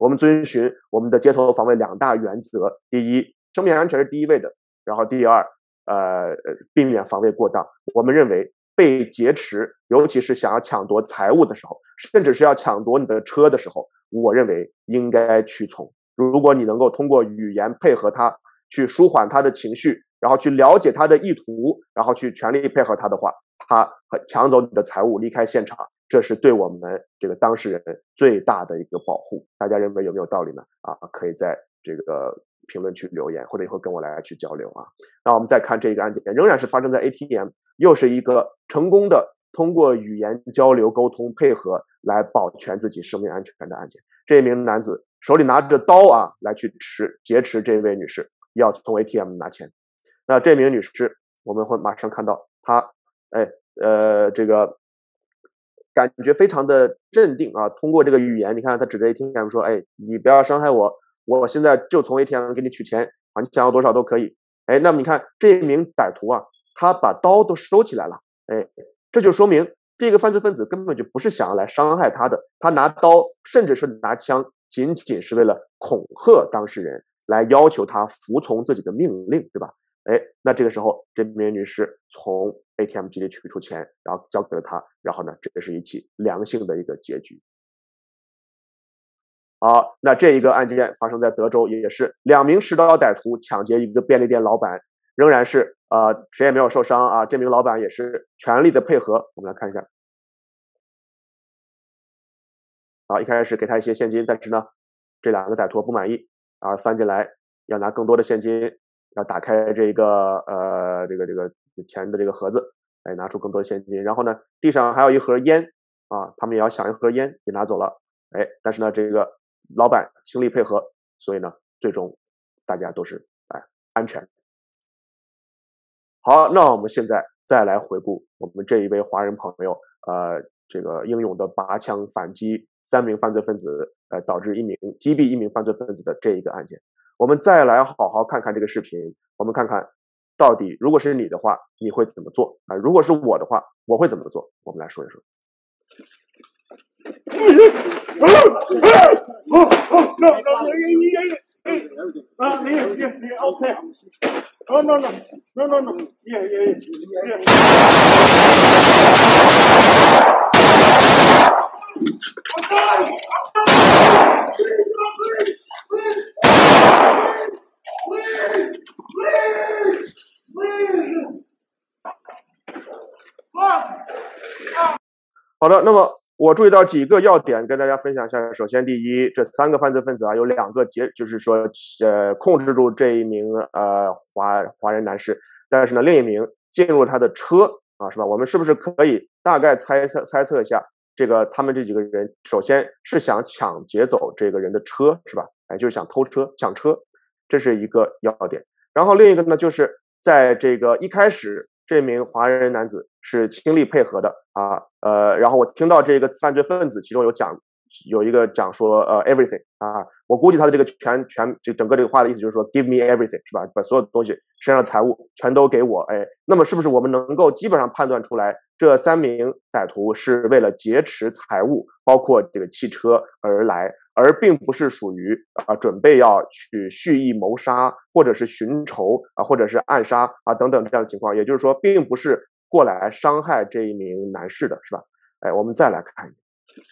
我们遵循我们的街头防卫2大原则：第一，生命安全是第一位的；然后第二，避免防卫过当。我们认为被劫持，尤其是想要抢夺财物的时候，甚至是要抢夺你的车的时候，我认为应该屈从。如果你能够通过语言配合他，去舒缓他的情绪，然后去了解他的意图，然后去全力配合他的话，他抢走你的财物，离开现场，这是对我们这个当事人最大的一个保护。大家认为有没有道理呢？可以在这个评论区留言，或者一会儿跟我来去交流啊。那我们再看这个案件，仍然是发生在 ATM， 又是一个成功的通过语言交流沟通配合来保全自己生命安全的案件。这一名男子手里拿着刀来去劫持这位女士，要从 ATM 拿钱。那这名女士，我们会马上看到她，这个感觉非常的镇定啊。通过这个语言，你看她指着 ATM 说：“你不要伤害我，我现在就从 ATM 给你取钱你想要多少都可以。”那么你看这一名歹徒他把刀都收起来了，这就说明这个犯罪分子根本就不是想要来伤害他的，他拿刀甚至是拿枪，仅仅是为了恐吓当事人，来要求他服从自己的命令，对吧？那这个时候，这名女士从 ATM 机里取出钱，然后交给了他，然后呢，这是一起良性的一个结局。好，那这一个案件发生在德州，也是2名持刀歹徒抢劫一个便利店老板，仍然是谁也没有受伤这名老板也是全力的配合。我们来看一下，一开始给他一些现金，但是呢，这2个歹徒不满意翻进来要拿更多的现金，要打开这个这个钱的这个盒子，拿出更多的现金。然后呢，地上还有一盒烟他们也要抢一盒烟，也拿走了。但是呢，这个老板倾力配合，所以呢，最终大家都是安全。好，那我们现在再来回顾我们这一位华人朋友这个英勇的拔枪反击3名犯罪分子，导致击毙1名犯罪分子的这一个案件。我们再来好好看看这个视频，我们看看到底如果是你的话，你会怎么做如果是我的话，我会怎么做？我们来说一说。好的，那么我注意到几个要点跟大家分享一下。首先，第一，这3个犯罪分子有2个就是说控制住这一名华人男士，但是呢，另一名进入他的车是吧？我们是不是可以大概猜测一下，这个他们这几个人首先是想抢劫走这个人的车是吧？就是想偷车抢车，这是一个要点。然后另一个呢，就是在这个一开始，这名华人男子是倾力配合的然后我听到这个犯罪分子其中有一个讲说everything我估计他的这个整个这个话的意思就是说 give me everything 是吧？把所有的东西身上的财物全都给我。那么是不是我们能够基本上判断出来，这3名歹徒是为了劫持财物，包括这个汽车而来，而并不是属于准备要去蓄意谋杀，或者是寻仇或者是暗杀等等这样的情况。也就是说，并不是过来伤害这一名男士的，是吧？我们再来看一下。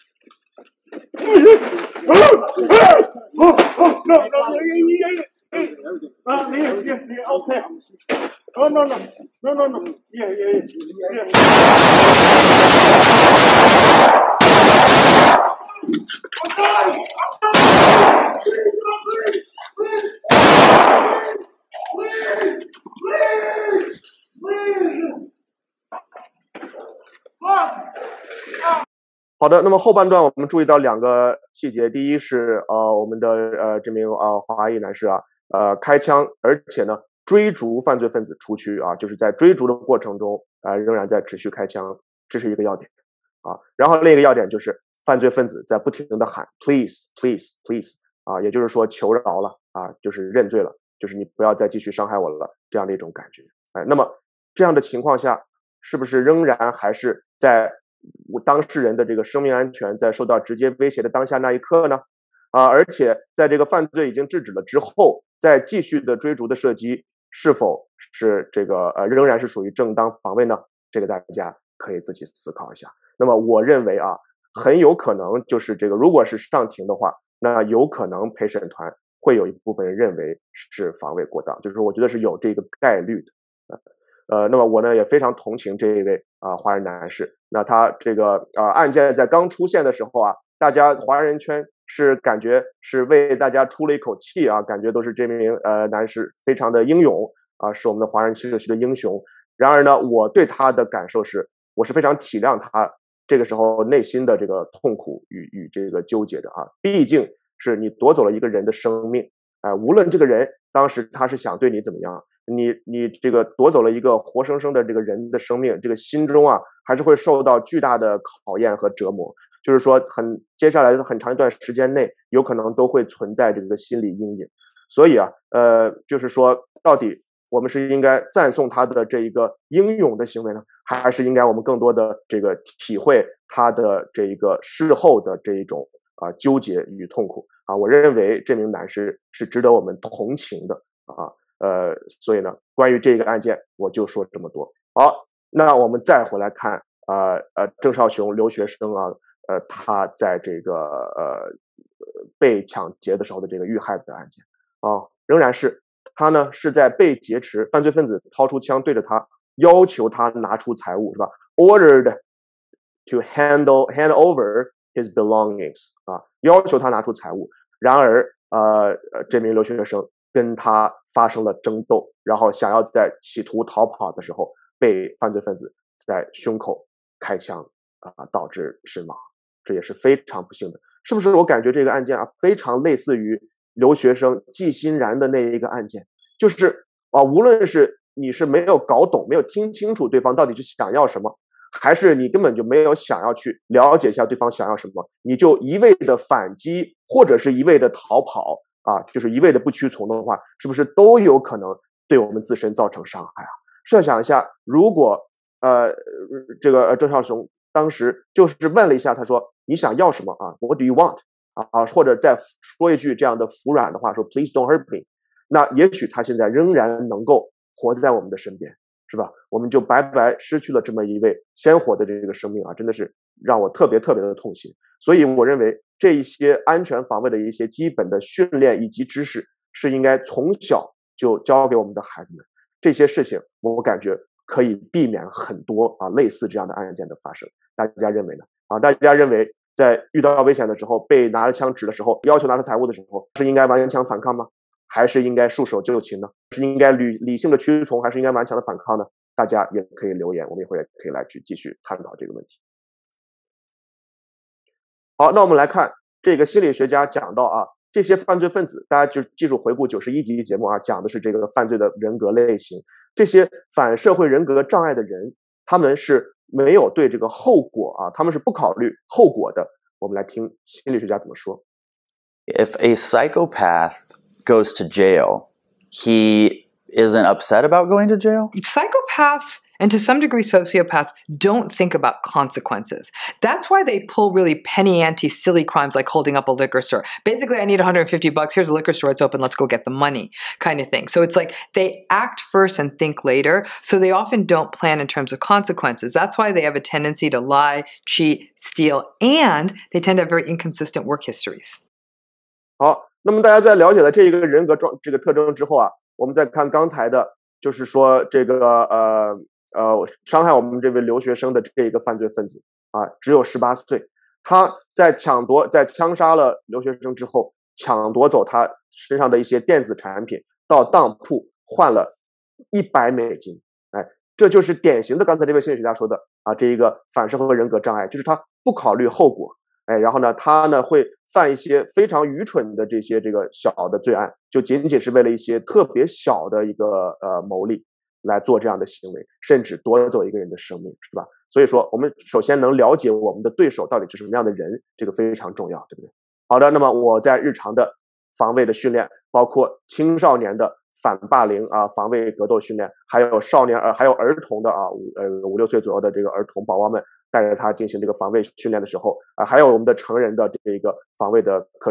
好的，那么后半段我们注意到2个细节。第一是我们的这名华裔男士开枪，而且呢追逐犯罪分子出去就是在追逐的过程中仍然在持续开枪，这是一个要点然后另一个要点就是犯罪分子在不停的喊 please please please 也就是说求饶了就是认罪了，就是你不要再继续伤害我了，这样的一种感觉。那么这样的情况下，是不是仍然还是在当事人的这个生命安全在受到直接威胁的当下那一刻呢？ 而且在这个犯罪已经制止了之后，再继续的追逐的射击是否是这个仍然是属于正当防卫呢？这个大家可以自己思考一下。那么我认为啊，很有可能就是这个，如果是上庭的话，那有可能陪审团会有一部分人认为是防卫过当，就是我觉得是有这个概率的。那么我呢也非常同情这一位华人男士。那他这个案件在刚出现的时候啊，大家华人圈是感觉是为大家出了一口气啊，感觉都是这名男士非常的英勇啊，是我们的华人社区的英雄。然而呢，我对他的感受是，我是非常体谅他这个时候内心的这个痛苦与这个纠结的啊，毕竟是你夺走了一个人的生命，无论这个人当时他是想对你怎么样，你这个夺走了一个活生生的这个人的生命，这个心中啊还是会受到巨大的考验和折磨，就是说接下来的很长一段时间内，有可能都会存在这个心理阴影。所以啊，就是说到底我们是应该赞颂他的这一个英勇的行为呢，还是应该我们更多的这个体会他的这一个事后的这一种纠结与痛苦啊？我认为这名男士是值得我们同情的啊。所以呢，关于这个案件我就说这么多。好，那我们再回来看郑少雄留学生啊，他在这个被抢劫的时候的这个遇害的案件啊，仍然是他呢是在被劫持，犯罪分子掏出枪对着他，要求他拿出财物，是吧 ？Ordered to hand over his belongings 啊，要求他拿出财物。然而这名留学生跟他发生了争斗，然后想要在企图逃跑的时候，被犯罪分子在胸口开枪导致身亡，这也是非常不幸的。是不是我感觉这个案件啊，非常类似于留学生季欣然的那一个案件，就是无论是你是没有搞懂、没有听清楚对方到底是想要什么，还是你根本就没有想要去了解一下对方想要什么，你就一味的反击或者是一味的逃跑就是一味的不屈从的话，是不是都有可能对我们自身造成伤害啊？设想一下，如果这个郑少雄当时就是问了一下，他说你想要什么啊 ？What do you want？ 或者再说一句这样的服软的话，说 Please don't hurt me。那也许他现在仍然能够活在我们的身边，是吧？我们就白白失去了这么一位鲜活的这个生命啊，真的是让我特别特别的痛心。所以我认为这一些安全防卫的一些基本的训练以及知识是应该从小就教给我们的孩子们。这些事情我感觉可以避免很多类似这样的案件的发生。大家认为呢？大家认为在遇到危险的时候，被拿着枪指的时候，要求拿着财物的时候，是应该顽强反抗吗？还是应该束手就擒呢？是应该理性的屈从，还是应该顽强的反抗呢？大家也可以留言，我们一会儿也可以来去继续探讨这个问题。好，那我们来看这个心理学家讲到这些犯罪分子，大家就记住回顾91集节目讲的是这个犯罪的人格类型。这些反社会人格障碍的人，他们是没有对这个后果他们是不考虑后果的。我们来听心理学家怎么说。 If a psychopath goes to jail, he isn't upset about going to jail? Psychopaths and to some degree sociopaths don't think about consequences. That's why they pull really penny ante silly crimes like holding up a liquor store. Basically, I need $150. Here's a liquor store. It's open. Let's go get the money kind of thing. So it's like they act first and think later. So they often don't plan in terms of consequences. That's why they have a tendency to lie, cheat, steal, and they tend to have very inconsistent work histories. 好，那么大家在了解了这一个人格这个特征之后我们再看刚才的，就是说这个伤害我们这位留学生的这个犯罪分子只有18岁，他在枪杀了留学生之后，抢夺走他身上的一些电子产品，到当铺换了$100，这就是典型的刚才这位心理学家说的这一个反社会人格障碍，就是他不考虑后果。然后呢，他呢会犯一些非常愚蠢的这个小的罪案，就仅仅是为了一些特别小的一个牟利来做这样的行为，甚至夺走一个人的生命，是吧？所以说，我们首先能了解我们的对手到底是什么样的人，这个非常重要，对不对？好的，那么我在日常的防卫的训练，包括青少年的反霸凌防卫格斗训练，还有还有儿童的5、6岁左右的这个儿童宝宝们，带着他进行这个防卫训练的时候还有我们的成人的这个防卫的课程，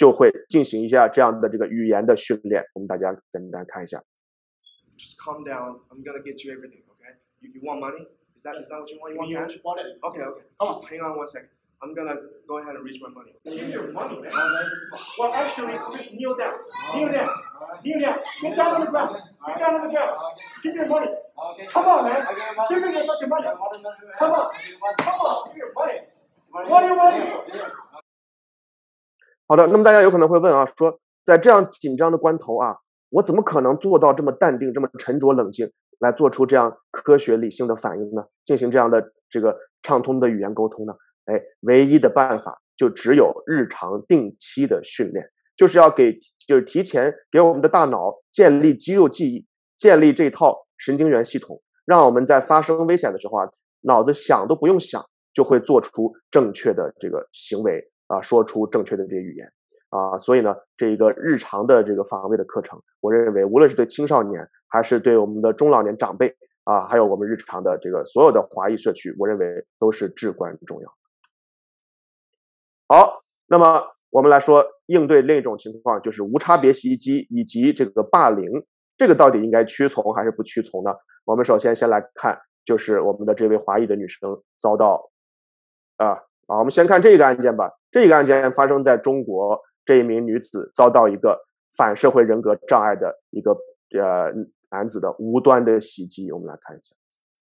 就会进行一下这样的这个语言的训练。我们大家简单看一下。 Just calm down. I'm gonna get you everything, okay? You want money? Is that what you want? You want cash? Okay. Just hang on 1 second. I'm gonna go ahead and reach my money. Give me your money, man. Well, actually, just kneel down. Kneel down. Kneel down. Get down on the ground. Get down on the ground. Give me your money. Come on, man. Give me your fucking money. Come on. Come on. Give me your money. What are you waiting for? 好的，那么大家有可能会问啊，说在这样紧张的关头啊，我怎么可能做到这么淡定、这么沉着冷静，来做出这样科学理性的反应呢？进行这样的这个畅通的语言沟通呢？唯一的办法就只有日常定期的训练，就是要就是提前给我们的大脑建立肌肉记忆，建立这套神经元系统，让我们在发生危险的时候啊，脑子想都不用想，就会做出正确的这个行为啊，说出正确的这些语言啊。所以呢，这一个日常的这个防卫的课程，我认为无论是对青少年，还是对我们的中老年长辈啊，还有我们日常的这个所有的华裔社区，我认为都是至关重要。好，那么我们来说应对另一种情况，就是无差别袭击以及这个霸凌，这个到底应该屈从还是不屈从呢？我们首先先来看，就是我们的这位华裔的女生遭到我们先看这个案件吧。这个案件发生在中国，这一名女子遭到一个反社会人格障碍的一个男子的无端的袭击，我们来看一下。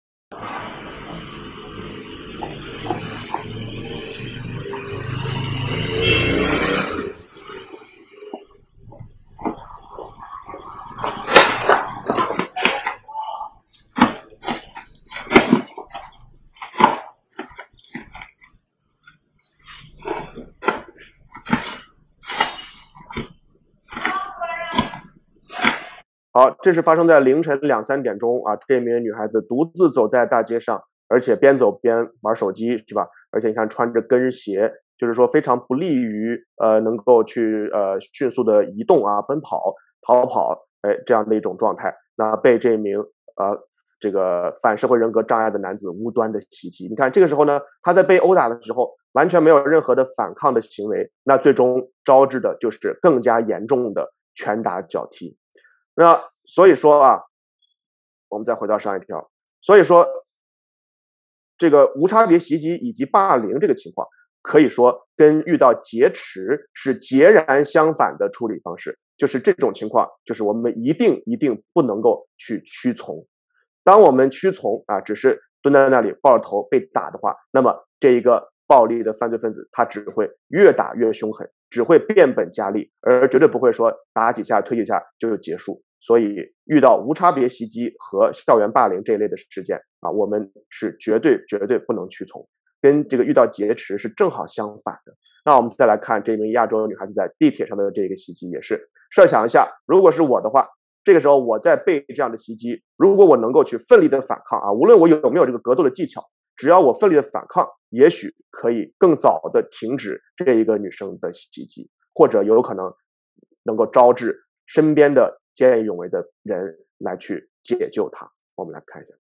好，这是发生在凌晨2、3点钟啊，这名女孩子独自走在大街上，而且边走边玩手机，是吧？而且你看穿着跟鞋，就是说非常不利于能够去迅速的移动啊、奔跑、逃跑，这样的一种状态。那被这名这个反社会人格障碍的男子无端的袭击。你看这个时候呢，他在被殴打的时候完全没有任何的反抗的行为，那最终招致的就是更加严重的拳打脚踢。那所以说啊，我们再回到上一条，所以说这个无差别袭击以及霸凌这个情况，可以说跟遇到劫持是截然相反的处理方式。就是这种情况，就是我们一定不能够去屈从。当我们屈从啊，只是蹲在那里抱着头被打的话，那么这一个暴力的犯罪分子他只会越打越凶狠，只会变本加厉，而绝对不会说打几下推几下就结束。所以遇到无差别袭击和校园霸凌这一类的事件啊，我们是绝对不能屈从，跟这个遇到劫持是正好相反的。那我们再来看这名亚洲女孩子在地铁上的这个袭击，也是设想一下，如果是我的话，这个时候我在被这样的袭击，如果我能够去奋力的反抗啊，无论我有没有这个格斗的技巧，只要我奋力的反抗，也许可以更早的停止这一个女生的袭击，或者有可能能够招致身边的见义勇为的人来去解救她。我们来看一下。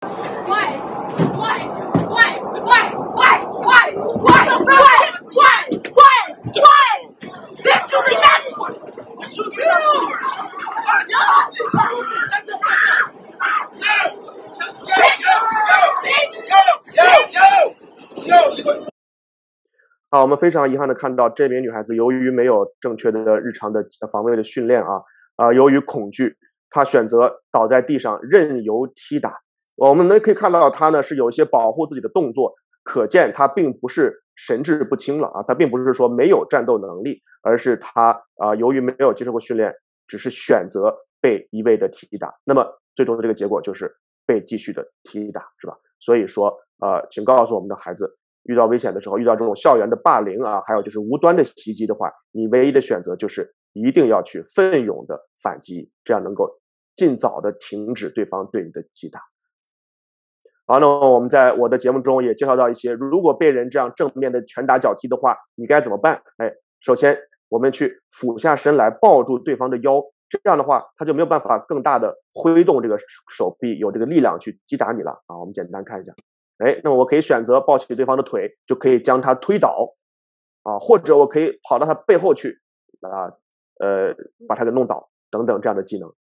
我们非常遗憾的看到这名女孩子由于没有正确的日常的防卫的训练由于恐惧，她选择倒在地上任由踢打。我们可以看到她呢是有一些保护自己的动作，可见她并不是神志不清了她并不是说没有战斗能力，而是她由于没有接受过训练，只是选择被一味的踢打。那么最终的这个结果就是被继续的踢打，是吧？所以说请告诉我们的孩子，遇到危险的时候，遇到这种校园的霸凌还有就是无端的袭击的话，你唯一的选择就是一定要去奋勇的反击，这样能够尽早的停止对方对你的击打。好，那我们在我的节目中也介绍到一些，如果被人这样正面的拳打脚踢的话，你该怎么办？首先我们去俯下身来抱住对方的腰，这样的话他就没有办法更大的挥动这个手臂，有这个力量去击打你了我们简单看一下。那么我可以选择抱起对方的腿，就可以将他推倒或者我可以跑到他背后去把他给弄倒等等这样的技能。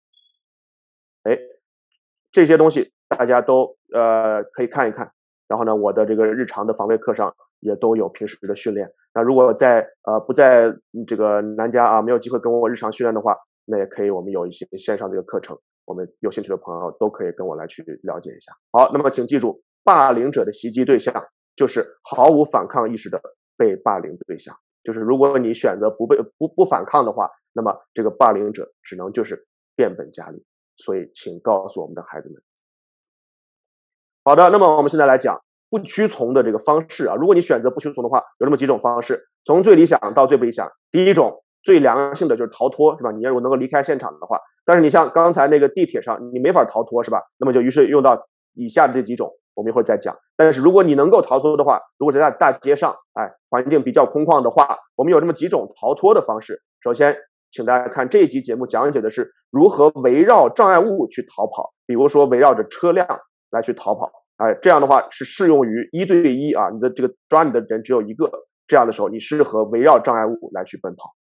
这些东西大家都可以看一看。然后呢，我的这个日常的防卫课上也都有平时的训练。那如果不在这个南加啊，没有机会跟我日常训练的话，那也可以，我们有一些线上这个课程，我们有兴趣的朋友都可以跟我来去了解一下。好，那么请记住，霸凌者的袭击对象就是毫无反抗意识的被霸凌对象。就是如果你选择不反抗的话，那么这个霸凌者只能就是变本加厉。所以请告诉我们的孩子们。好的，那么我们现在来讲不屈从的这个方式啊。如果你选择不屈从的话，有这么几种方式，从最理想到最不理想。第一种最良性的就是逃脱，是吧？你如果能够离开现场的话，但是你像刚才那个地铁上，你没法逃脱，是吧？那么就于是用到以下的这几种，我们一会儿再讲。但是如果你能够逃脱的话，如果是在大街上，环境比较空旷的话，我们有这么几种逃脱的方式。首先，请大家看这一集节目讲解的是如何围绕障碍物去逃跑，比如说围绕着车辆来去逃跑。这样的话是适用于1对1啊，你的这个抓你的人只有一个，这样的时候你适合围绕障碍物来去奔跑。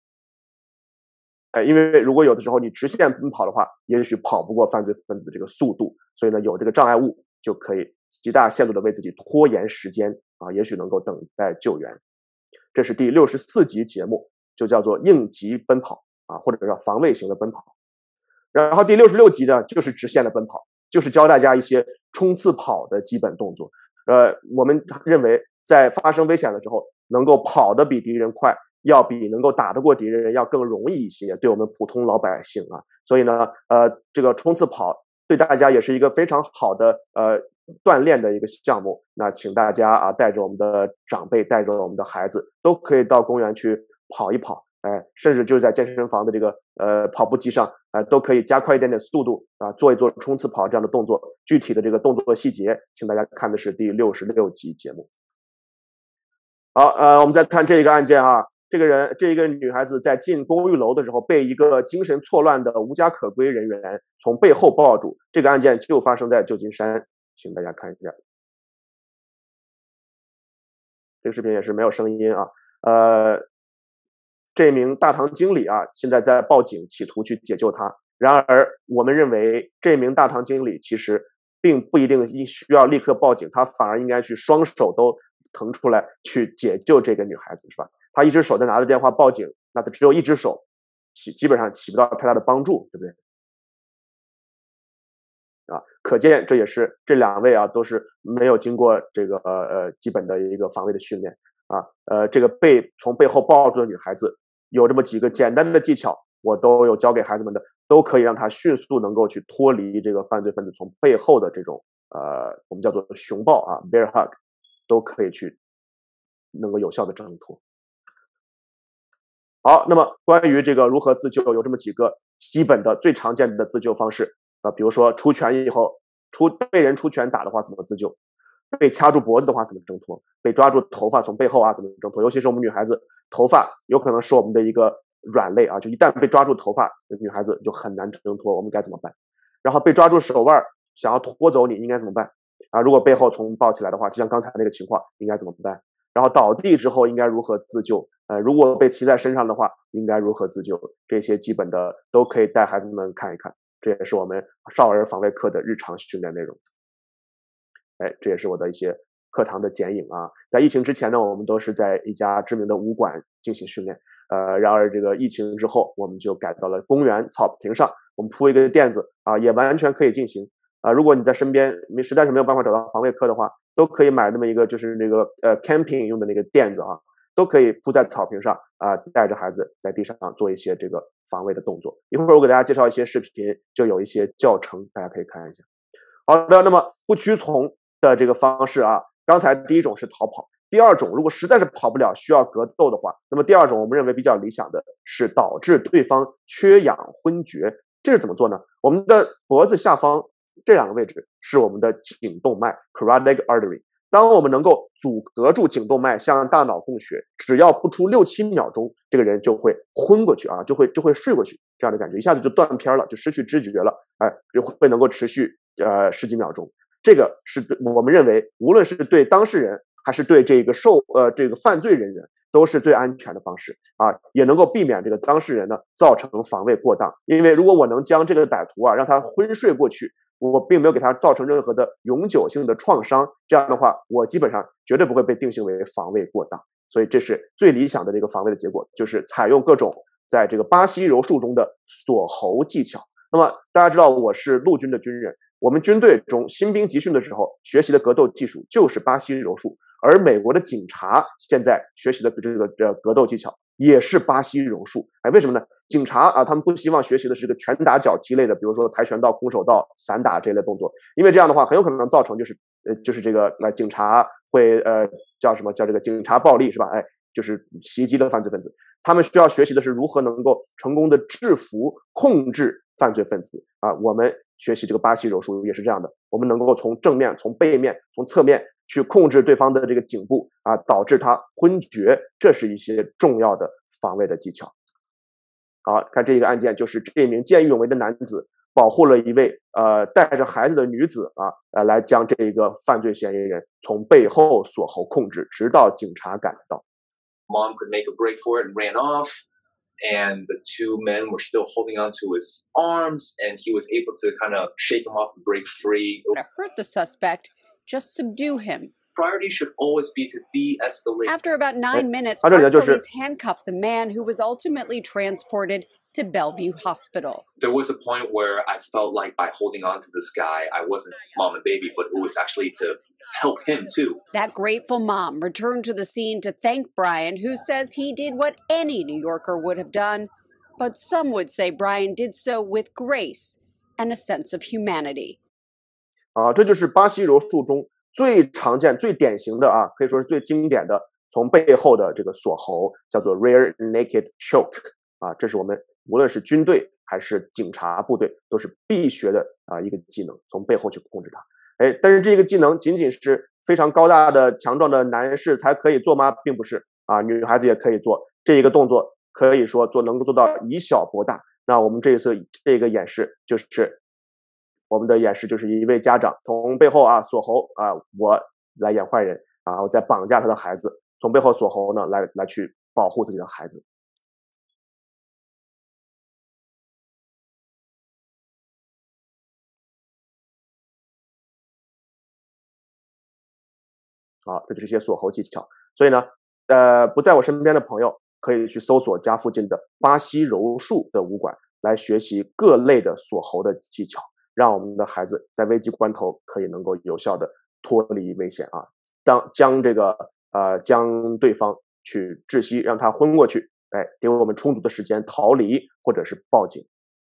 因为如果有的时候你直线奔跑的话，也许跑不过犯罪分子的这个速度，所以呢，有这个障碍物就可以极大限度的为自己拖延时间啊，也许能够等待救援。这是第64集节目，就叫做应急奔跑啊，或者叫防卫型的奔跑。然后第66集呢，就是直线的奔跑，就是教大家一些冲刺跑的基本动作。我们认为在发生危险的时候，能够跑得比敌人快，要比能够打得过敌人要更容易一些，对我们普通老百姓啊。所以呢，这个冲刺跑对大家也是一个非常好的锻炼的一个项目。那请大家啊，带着我们的长辈，带着我们的孩子，都可以到公园去跑一跑。甚至就是在健身房的这个跑步机上都可以加快一点点速度啊，做一做冲刺跑这样的动作。具体的这个动作细节，请大家看的是第66集节目。好，我们再看这个案件啊，这一个女孩子在进公寓楼的时候，被一个精神错乱的无家可归人员从背后抱住。这个案件就发生在旧金山，请大家看一下。这个视频也是没有声音啊，这名大堂经理啊，现在在报警，企图去解救他。然而，我们认为这名大堂经理其实并不一定需要立刻报警，他反而应该去双手都腾出来去解救这个女孩子，是吧？他一只手在拿着电话报警，那他只有一只手，基本上起不到太大的帮助，对不对？可见这也是这两位啊都是没有经过这个基本的一个防卫的训练啊。这个从背后抱住的女孩子有这么几个简单的技巧，我都有教给孩子们的，都可以让她迅速能够去脱离这个犯罪分子从背后的这种我们叫做熊抱啊 bear hug， 都可以去能够有效的挣脱。好，那么关于这个如何自救，有这么几个基本的最常见的自救方式。比如说出拳以后，被人出拳打的话怎么自救？被掐住脖子的话怎么挣脱？被抓住头发从背后啊怎么挣脱？尤其是我们女孩子，头发有可能是我们的一个软肋啊，就一旦被抓住头发，女孩子就很难挣脱。我们该怎么办？然后被抓住手腕，想要拖走你应该怎么办？如果背后从抱起来的话，就像刚才那个情况，应该怎么办？然后倒地之后应该如何自救？如果被骑在身上的话，应该如何自救？这些基本的都可以带孩子们看一看。这也是我们少儿防卫课的日常训练内容。这也是我的一些课堂的剪影啊。在疫情之前呢，我们都是在一家知名的武馆进行训练。然而这个疫情之后，我们就改到了公园草坪上，我们铺一个垫子啊，也完全可以进行。如果你在身边实在是没有办法找到防卫课的话，都可以买那么一个就是那个camping 用的那个垫子啊。都可以铺在草坪上带着孩子在地上做一些这个防卫的动作。一会儿我给大家介绍一些视频，就有一些教程，大家可以看一下。好的，那么不屈从的这个方式啊，刚才第一种是逃跑，第二种如果实在是跑不了，需要格斗的话，那么第二种我们认为比较理想的是导致对方缺氧昏厥。这是怎么做呢？我们的脖子下方这两个位置是我们的颈动脉 carotid artery。当我们能够阻隔住颈动脉向大脑供血，只要不出6-7秒钟，这个人就会昏过去啊，就会睡过去，这样的感觉一下子就断片了，就失去知觉了，就会能够持续10几秒钟。这个是我们认为，无论是对当事人还是对这个这个犯罪人员， 都是最安全的方式啊，也能够避免这个当事人呢造成防卫过当。因为如果我能将这个歹徒啊让他昏睡过去，我并没有给他造成任何的永久性的创伤，这样的话，我基本上绝对不会被定性为防卫过当。所以这是最理想的这个防卫的结果，就是采用各种在这个巴西柔术中的锁喉技巧。那么大家知道我是陆军的军人，我们军队中新兵集训的时候学习的格斗技术就是巴西柔术，而美国的警察现在学习的这个格斗技巧也是巴西柔术。为什么呢？警察啊，他们不希望学习的是这个拳打脚踢类的，比如说跆拳道、空手道、散打这类动作，因为这样的话很有可能造成就是这个警察会叫这个警察暴力是吧？就是袭击了犯罪分子。他们需要学习的是如何能够成功的制服、控制犯罪分子啊。我们学习这个巴西柔术也是这样的，我们能够从正面、从背面、从侧面去控制对方的这个颈部啊，导致他昏厥，这是一些重要的防卫的技巧。好，看这一个案件，就是这名见义勇为的男子保护了一位带着孩子的女子啊，来将这一个犯罪嫌疑人从背后锁喉控制，直到警察赶到。 Mom could make a break for it and ran off, and the two men were still holding on to his arms, and he was able to kind of shake him off and break free. To hurt the suspect, just subdue him. Priority should always be to de-escalate. After about 9 minutes, Park police handcuffed the man who was ultimately transported to Bellevue Hospital. There was a point where I felt like by holding on to this guy, I wasn't mom and baby, but it was actually to help him too. That grateful mom returned to the scene to thank Brian, who says he did what any New Yorker would have done, but some would say Brian did so with grace and a sense of humanity. 这就是巴西柔术中最常见、最典型的可以说是最经典的从背后的这个锁喉，叫做 rear naked choke 这是我们无论是军队还是警察部队都是必学的一个技能，从背后去控制它。但是这个技能仅仅是非常高大的、强壮的男士才可以做吗？并不是女孩子也可以做。这一个动作可以说能够做到以小博大。那我们这一次这个演示就是我们的演示，就是一位家长从背后锁喉我来演坏人我再绑架他的孩子，从背后锁喉呢来去保护自己的孩子。这就是一些锁喉技巧。所以呢，不在我身边的朋友可以去搜索家附近的巴西柔术的武馆，来学习各类的锁喉的技巧，让我们的孩子在危急关头可以能够有效的脱离危险将对方去窒息，让他昏过去，给我们充足的时间逃离或者是报警。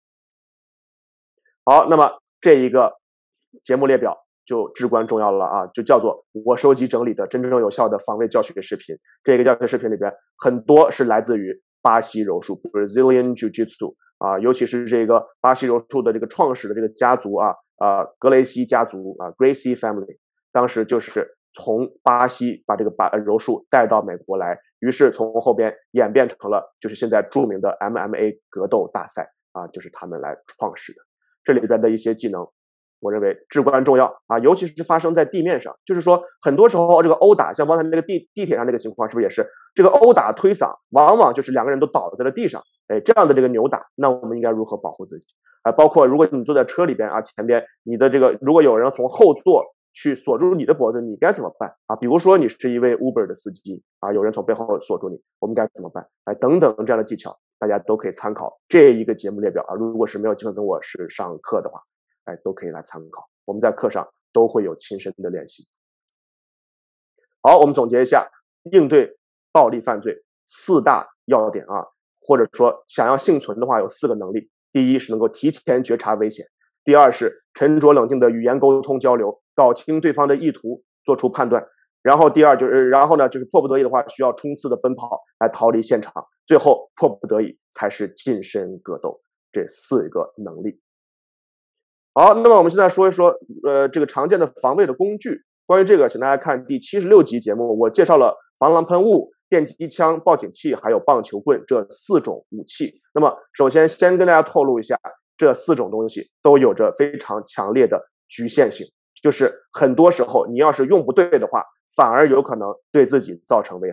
好，那么这一个节目列表就至关重要了就叫做我收集整理的真正有效的防卫教学视频。这个教学视频里边很多是来自于巴西柔术 Brazilian Jiu-Jitsu 尤其是这个巴西柔术的这个创始的这个家族格雷西家族Gracie Family， 当时就是从巴西把这个柔术带到美国来，于是从后边演变成了就是现在著名的 MMA 格斗大赛就是他们来创始的。这里边的一些技能我认为至关重要尤其是发生在地面上。就是说很多时候这个殴打，像刚才那个地铁上那个情况，是不是也是这个殴打推搡往往就是两个人都倒在了地上，这样的这个扭打，那我们应该如何保护自己包括如果你坐在车里边前边你的这个如果有人从后座去锁住你的脖子，你该怎么办比如说你是一位 Uber 的司机有人从背后锁住你，我们该怎么办等等这样的技巧，大家都可以参考这一个节目列表如果是没有机会跟我是上课的话都可以来参考，我们在课上都会有亲身的练习。好，我们总结一下应对暴力犯罪4大要点或者说想要幸存的话有4个能力。第一是能够提前觉察危险，第二是沉着冷静的语言沟通交流，搞清对方的意图，做出判断，然后就是迫不得已的话需要冲刺的奔跑来逃离现场，最后迫不得已才是近身格斗。这4个能力。好，那么我们现在说一说这个常见的防卫的工具。关于这个请大家看第76集节目，我介绍了防狼喷雾、电击枪、报警器还有棒球棍这4种武器。那么首先跟大家透露一下，这4种东西都有着非常强烈的局限性，就是很多时候你要是用不对的话，反而有可能对自己造成危害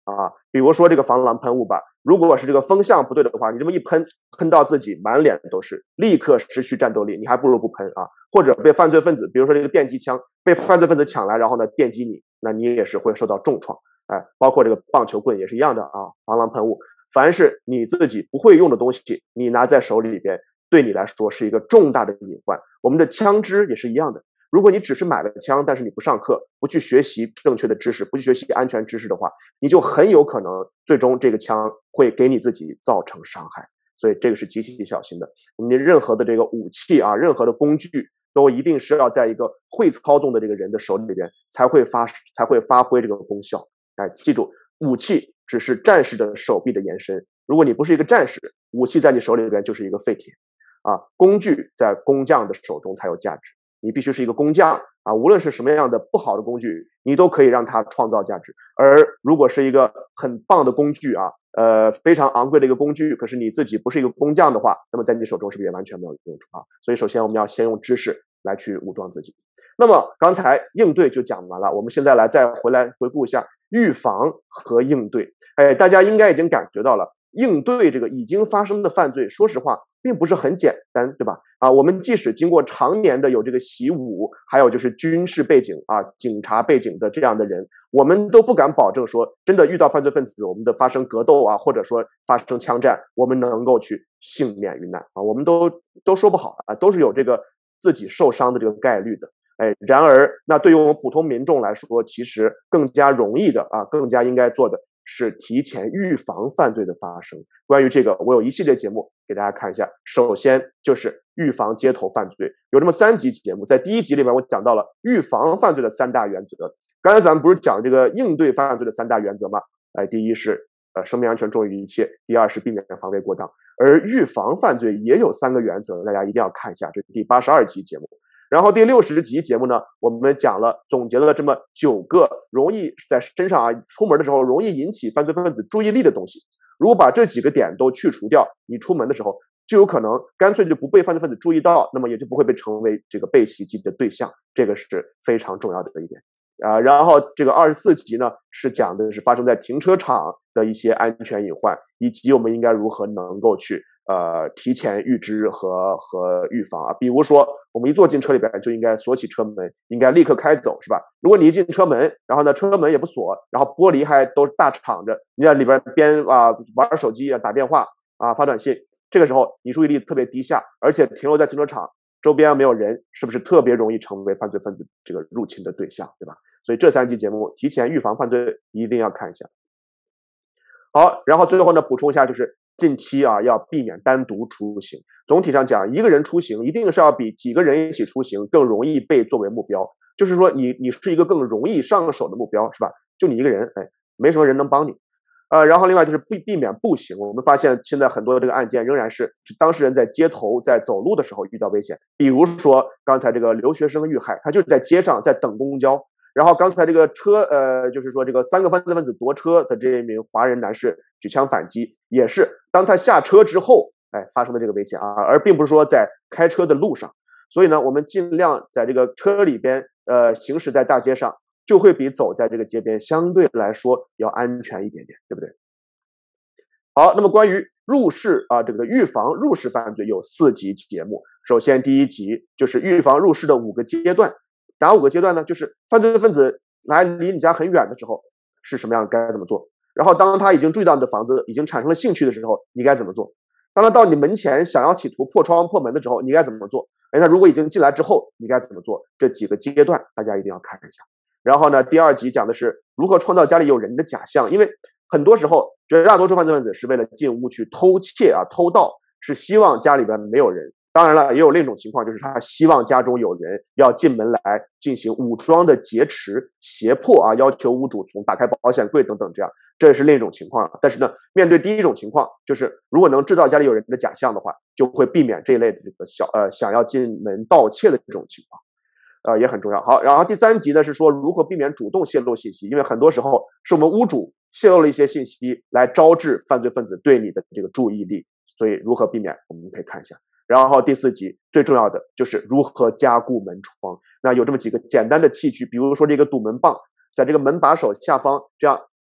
啊。比如说这个防狼喷雾吧，如果是这个风向不对的话，你这么一喷，喷到自己满脸都是，立刻失去战斗力，你还不如不喷啊。或者被犯罪分子，比如说这个电击枪被犯罪分子抢来，然后呢电击你，那你也是会受到重创。哎，包括这个棒球棍也是一样的啊，防狼喷雾，凡是你自己不会用的东西，你拿在手里边，对你来说是一个重大的隐患。我们的枪支也是一样的，如果你只是买了枪，但是你不上课，不去学习正确的知识，不去学习安全知识的话，你就很有可能最终这个枪会给你自己造成伤害。所以这个是极其小心的。你任何的这个武器啊，任何的工具，都一定是要在一个会操纵的这个人的手里边才会发挥这个功效。哎，记住，武器只是战士的手臂的延伸。如果你不是一个战士，武器在你手里边就是一个废铁啊。工具在工匠的手中才有价值。你必须是一个工匠啊，无论是什么样的不好的工具，你都可以让它创造价值。而如果是一个很棒的工具啊，非常昂贵的一个工具，可是你自己不是一个工匠的话，那么在你手中是不是也完全没有用处啊？所以首先我们要先用知识来去武装自己。那么刚才应对就讲完了，我们现在再回来回顾一下预防和应对。哎，大家应该已经感觉到了，应对这个已经发生的犯罪，说实话并不是很简单，对吧？啊，我们即使经过常年的有这个习武，还有就是军事背景啊、警察背景的这样的人，我们都不敢保证说真的遇到犯罪分子，我们的发生格斗啊，或者说发生枪战，我们能够去幸免于难啊，我们都说不好啊，都是有这个自己受伤的这个概率的。哎，然而那对于我们普通民众来说，其实更加容易的啊，更加应该做的是提前预防犯罪的发生。关于这个，我有一系列节目给大家看一下。首先就是预防街头犯罪，有这么3集节目。在第1集里面，我讲到了预防犯罪的3大原则。刚才咱们不是讲这个应对犯罪的3大原则吗？哎，第一是生命安全重于一切，第二是避免防卫过当。而预防犯罪也有3个原则，大家一定要看一下。这是第82集节目。然后第60集节目呢，我们总结了这么9个容易在身上啊出门的时候容易引起犯罪分子注意力的东西。如果把这几个点都去除掉，你出门的时候就有可能干脆就不被犯罪分子注意到，那么也就不会成为这个被袭击的对象，这个是非常重要的一点。然后这个24集呢是讲的是发生在停车场的一些安全隐患，以及我们应该如何能够去提前预知和预防啊。比如说我们一坐进车里边就应该锁起车门，应该立刻开走，是吧？如果你一进车门，然后呢车门也不锁，然后玻璃还都大敞着，你在里边边玩手机打电话发短信，这个时候你注意力特别低下，而且停留在停车场周边没有人，是不是特别容易成为犯罪分子这个入侵的对象，对吧？所以这3集节目提前预防犯罪一定要看一下。好，然后最后呢补充一下，就是近期要避免单独出行。总体上讲，一个人出行一定是要比几个人一起出行更容易被作为目标，就是说你是一个更容易上手的目标，是吧？就你一个人，哎，没什么人能帮你。然后另外就是避免步行。我们发现现在很多的这个案件仍然是当事人在街头在走路的时候遇到危险，比如说刚才这个留学生遇害，他就是在街上在等公交。然后刚才这个就是说这个3个犯罪分子夺车的这一名华人男士举枪反击，也是当他下车之后，哎，发生的这个危险而并不是说在开车的路上。所以呢，我们尽量在这个车里边，行驶在大街上，就会比走在这个街边相对来说要安全一点点，对不对？好，那么关于入室这个预防入室犯罪有4集节目。首先第1集就是预防入室的5个阶段。哪5个阶段呢？就是犯罪分子来离你家很远的时候是什么样，该怎么做？然后当他已经注意到你的房子，已经产生了兴趣的时候，你该怎么做？当他到你门前想要企图破窗破门的时候，你该怎么做？哎，那如果已经进来之后，你该怎么做？这几个阶段大家一定要看一下。然后呢，第2集讲的是如何创造家里有人的假象，因为很多时候绝大多数犯罪分子是为了进屋去偷窃偷盗，是希望家里边没有人。当然了，也有另一种情况，就是他希望家中有人，要进门来进行武装的劫持、胁迫要求屋主从打开保险柜等等，这是另一种情况。但是呢，面对第1种情况，就是如果能制造家里有人的假象的话，就会避免这一类的这个想要进门盗窃的这种情况，也很重要。好，然后第3集呢是说如何避免主动泄露信息，因为很多时候是我们屋主泄露了一些信息来招致犯罪分子对你的这个注意力，所以如何避免，我们可以看一下。然后第4集最重要的就是如何加固门窗。那有这么几个简单的器具，比如说这个堵门棒，在这个门把手下方这样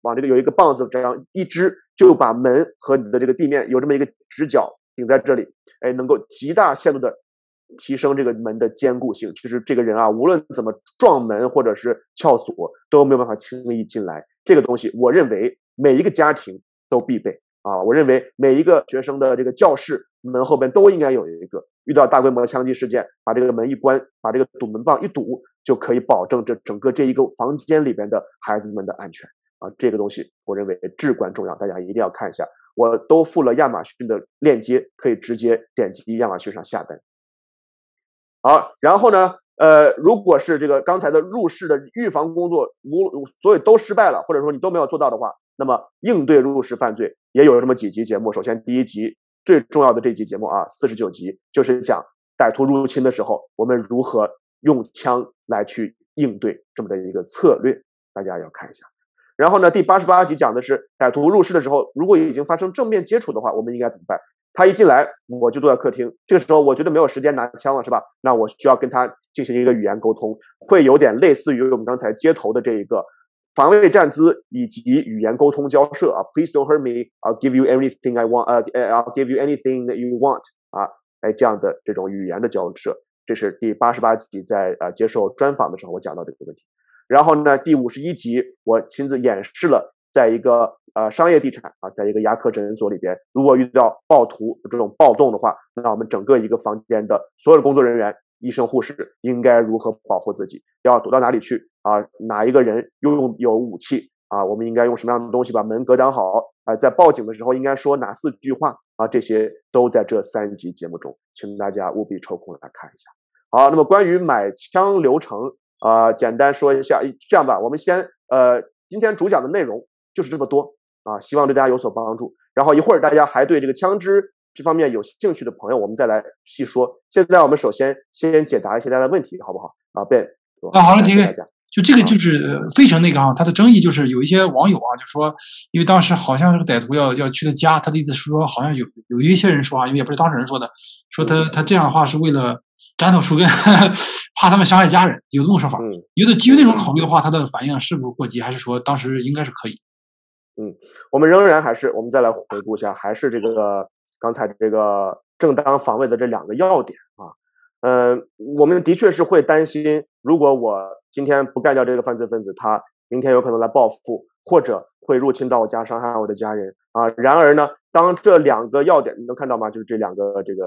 往这个有一个棒子这样一支，就把门和你的这个地面有这么一个直角顶在这里，哎，能够极大限度的提升这个门的坚固性，就是这个人啊，无论怎么撞门或者是撬锁，都没有办法轻易进来。这个东西，我认为每一个家庭都必备啊！我认为每一个学生的这个教室门后边都应该有一个。遇到大规模枪击事件，把这个门一关，把这个堵门棒一堵，就可以保证整个这一个房间里边的孩子们的安全啊！这个东西我认为至关重要，大家一定要看一下。我都附了亚马逊的链接，可以直接点击亚马逊上下单。好，然后呢，如果是这个刚才的入室的预防工作所有都失败了，或者说你都没有做到的话，那么应对入室犯罪也有这么几集节目。首先第一集最重要的这集节目啊，49集就是讲歹徒入侵的时候，我们如何用枪来去应对这么的一个策略，大家要看一下。然后呢，第88集讲的是歹徒入室的时候，如果已经发生正面接触的话，我们应该怎么办？他一进来，我就坐在客厅，这个时候我觉得没有时间拿枪了，是吧？那我需要跟他进行一个语言沟通，会有点类似于我们刚才街头的这一个防卫站姿以及语言沟通交涉啊。Please don't hurt me. I'll give you everything I want. I'll give you anything that you want. 啊，哎，这样的这种语言的交涉，这是第88集在接受专访的时候我讲到这个问题。然后呢，第51集我亲自演示了，在一个商业地产啊，在一个牙科诊所里边，如果遇到暴徒这种暴动的话，那我们整个一个房间的所有的工作人员、医生、护士应该如何保护自己？要躲到哪里去啊？哪一个人有武器啊？我们应该用什么样的东西把门格挡好啊？在报警的时候应该说哪4句话啊？这些都在这3集节目中，请大家务必抽空来看一下。好，那么关于买枪流程简单说一下，这样吧，我们先今天主讲的内容就是这么多啊，希望对大家有所帮助。然后一会儿大家还对这个枪支这方面有兴趣的朋友，我们再来细说。现在我们首先解答一些大家的问题，好不好啊 ？Ben， 好了，大家。就这个就是非常那个啊，他的争议就是有一些网友啊，就说，因为当时好像是歹徒要去他家，他的意思是说，好像有一些人说啊，因为也不是当事人说的，说他这样的话是为了斩草除根，怕他们伤害家人，有这种说法。觉得基于那种考虑的话，他的反应是不是过激，还是说当时应该是可以？ 我们仍然我们再来回顾一下，还是这个刚才这个正当防卫的这2个要点啊。我们的确是会担心，如果我今天不干掉这个犯罪分子，他明天有可能来报复，或者会入侵到我家，伤害我的家人啊。然而呢，当这2个要点，你能看到吗？就是这2个这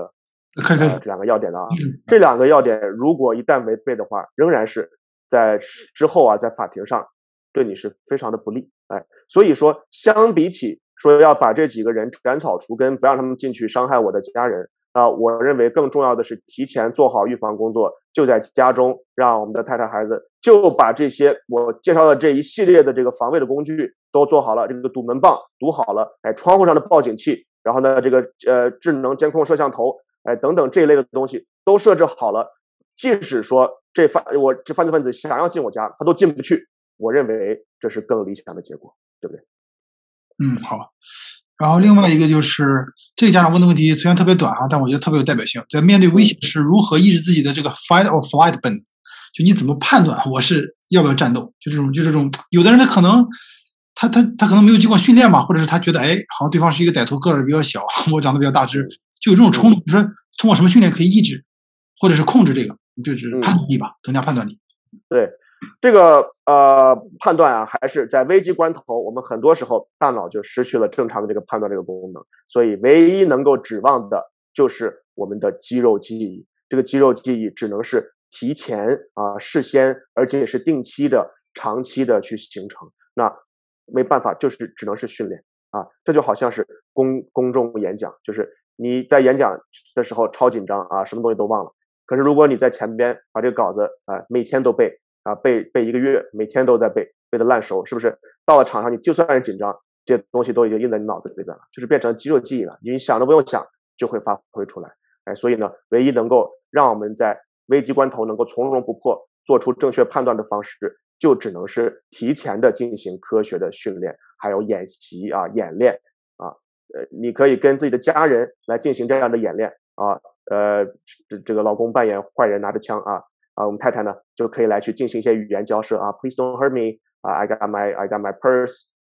2个要点的啊，这2个要点如果一旦违背的话，仍然是在之后啊，在法庭上对你是非常的不利。所以说，相比起说要把这几个人斩草除根，不让他们进去伤害我的家人。我认为更重要的是提前做好预防工作，就在家中，让我们的太太孩子就把这些我介绍的这一系列的这个防卫的工具都做好了，这个堵门棒堵好了，窗户上的报警器，然后呢这个智能监控摄像头，等等这一类的东西都设置好了，即使说这犯罪分子想要进我家，他都进不去，我认为这是更理想的结果，对不对？ 好。然后另外一个就是这个家长问的问题虽然特别短啊，但我觉得特别有代表性。在面对威胁时，如何抑制自己的这个 fight or flight 本能？就你怎么判断我是要不要战斗？就这种，有的人他可能他可能没有经过训练嘛，或者是他觉得好像对方是一个歹徒，个儿比较小，我长得比较大只，就有这种冲动。你说通过什么训练可以抑制，或者是控制这个？就是判断力吧，增加判断力。 对。这个判断啊，还是在危机关头，我们很多时候大脑就失去了正常的这个判断这个功能，所以唯一能够指望的就是我们的肌肉记忆。这个肌肉记忆只能是提前事先，而且是定期的、长期的去形成。那没办法，就是只能是训练啊。这就好像是公众演讲，就是你在演讲的时候超紧张啊，什么东西都忘了。可是如果你在前边把这个稿子每天都背。背1个月，每天都在背得烂熟，是不是？到了场上，你就算是紧张，这些东西都已经印在你脑子里边了，就是变成肌肉记忆了。你想都不用想，就会发挥出来。所以呢，唯一能够让我们在危机关头能够从容不迫，做出正确判断的方式，就只能是提前的进行科学的训练，还有演习演练你可以跟自己的家人来进行这样的演练这个老公扮演坏人拿着枪我们太太呢就可以来去进行一些语言交涉Please don't hurt me. I got my purse.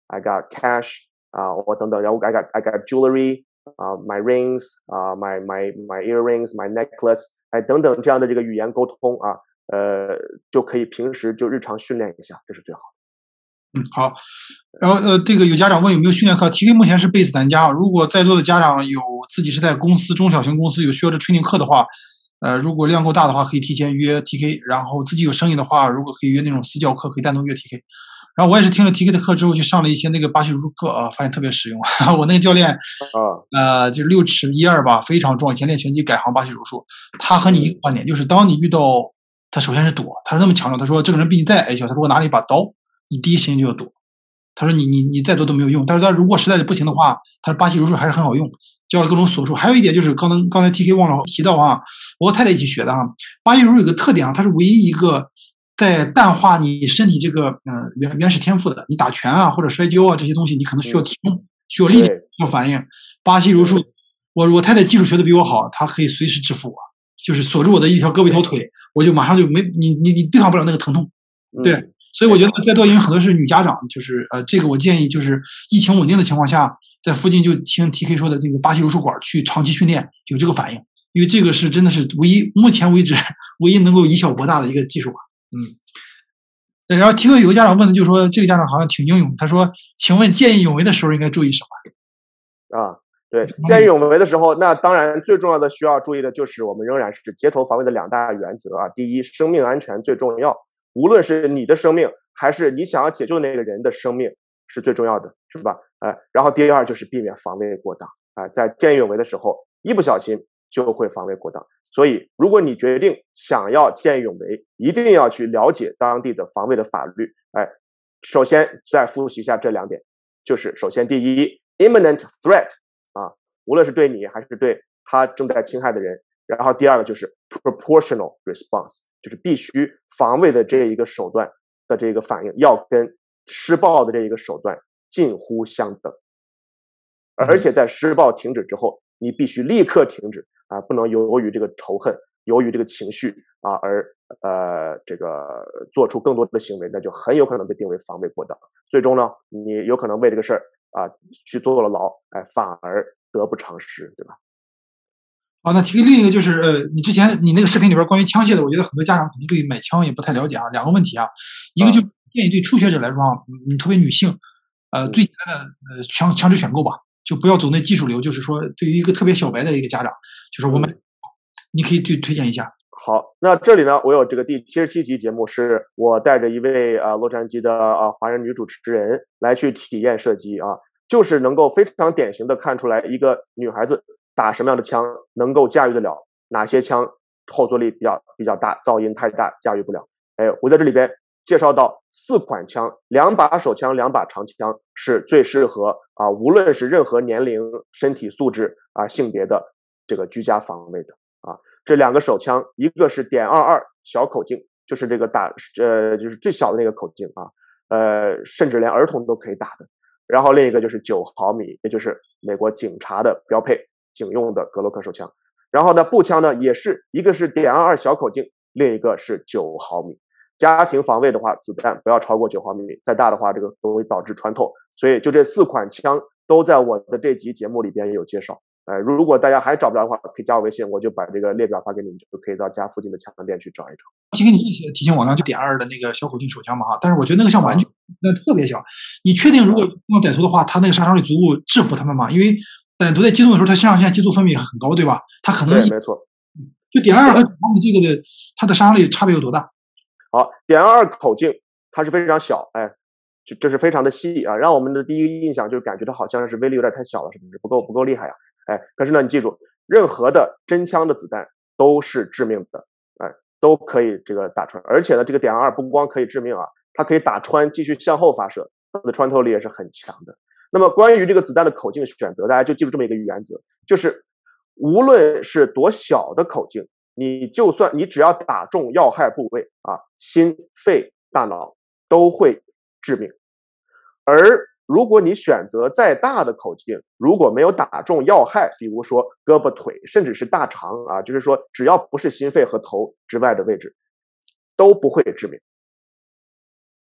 I got cash 我等等，然后 I got jewelry my rings my earrings my necklace 等等这样的这个语言沟通就可以平时就日常训练一下，这是最好的。 好。然后这个有家长问有没有训练课 ，TK 目前是 base 咱家，如果在座的家长有自己是在公司中小型公司有需要的 training 课的话，如果量够大的话，可以提前约 TK， 然后自己有生意的话，如果可以约那种私教课，可以单独约 TK。然后我也是听了 TK 的课之后，去上了一些那个巴西柔术课发现特别实用。我那个教练就是6尺12吧，非常壮，以前练拳击改行巴西柔术。他和你一个观点，就是当你遇到他首先是躲，他是那么强调，他说这个人比你再矮小，他如果拿了一把刀，你第一时间就要躲。他说你再多都没有用，但是他如果实在是不行的话，他说巴西柔术还是很好用，教了各种锁术。还有一点就是刚才 TK 忘了提到我和太太一起学的巴西柔术有个特点它是唯一一个在淡化你身体这个原始天赋的。你打拳或者摔跤这些东西，你可能需要体重，需要力量，需要反应。巴西柔术，我太太技术学的比我好，她可以随时制服我，就是锁住我的一条胳膊一条腿，我就马上就你对抗不了那个疼痛。对。所以我觉得在座因为很多是女家长，就是这个我建议就是疫情稳定的情况下，在附近就听 TK 说的这个巴西柔术馆去长期训练，有这个反应，因为这个是真的是目前为止唯一能够以小博大的一个技术吧。然后 TK 有个家长问的就是说，这个家长好像挺英勇，他说请问见义勇为的时候应该注意什么？对，见义勇为的时候，那当然最重要的需要注意的就是我们仍然是街头防卫的2大原则第一，生命安全最重要，无论是你的生命还是你想要解救的那个人的生命是最重要的，是吧？然后第二就是避免防卫过当在见义勇为的时候，一不小心就会防卫过当。所以如果你决定想要见义勇为，一定要去了解当地的防卫的法律。首先再复习一下这2点，就是首先第一 imminent threat 无论是对你还是对他正在侵害的人。然后第二个就是 proportional response， 就是必须防卫的这一个手段的这个反应要跟施暴的这一个手段近乎相等，而且在施暴停止之后，你必须立刻停止不能由于这个仇恨，由于这个情绪而这个做出更多的行为，那就很有可能被定为防卫过当，最终呢，你有可能为这个事儿去坐了牢，反而得不偿失，对吧？ 那提另一个就是你之前你那个视频里边关于枪械的，我觉得很多家长可能对买枪也不太了解2个问题一个就建议对初学者来说你特别女性最简单的枪支选购吧，就不要走那技术流，就是说对于一个特别小白的一个家长，就是我们你可以推荐一下。 好，那这里呢，我有这个第77集节目，是我带着一位洛杉矶的华人女主持人来去体验射击就是能够非常典型的看出来一个女孩子打什么样的枪能够驾驭得了，哪些枪后坐力比较大，噪音太大驾驭不了。我在这里边介绍到4款枪，2把手枪2把长枪是最适合无论是任何年龄身体素质性别的这个居家防卫的这2个手枪，一个是.22小口径，就是这个就是最小的那个口径甚至连儿童都可以打的，然后另一个就是9毫米，也就是美国警察的标配警用的格洛克手枪。然后呢，步枪呢也是一个是.22小口径，另一个是9毫米。家庭防卫的话，子弹不要超过9毫米，再大的话这个都会导致穿透。所以就这4款枪都在我的这集节目里边有介绍。如果大家还找不着的话，可以加我微信，我就把这个列表发给你们，就可以到家附近的枪店去找一找。 提醒你提醒我呢，就.22的那个小口径手枪嘛但是我觉得那个像玩具，那特别小。你确定如果用歹徒的话，他那个杀伤力足够制服他们吗？因为歹徒在激动的时候，他肾上腺激素分泌很高，对吧？他可能对，没错。 就.22和9毫米这个的，它的杀伤力差别有多大？ 好，.22口径它是非常小，就是非常的细让我们的第一个印象就是感觉它好像是威力有点太小了，是不是不够厉害可是呢，你记住，任何的真枪的子弹都是致命的，都可以这个打穿，而且呢，这个.22不光可以致命它可以打穿，继续向后发射，它的穿透力也是很强的。那么关于这个子弹的口径选择，大家就记住这么一个原则，就是无论是多小的口径，你只要打中要害部位心、肺、大脑都会致命。而如果你选择再大的口径，如果没有打中要害，比如说胳膊、腿，甚至是大肠就是说只要不是心肺和头之外的位置，都不会致命。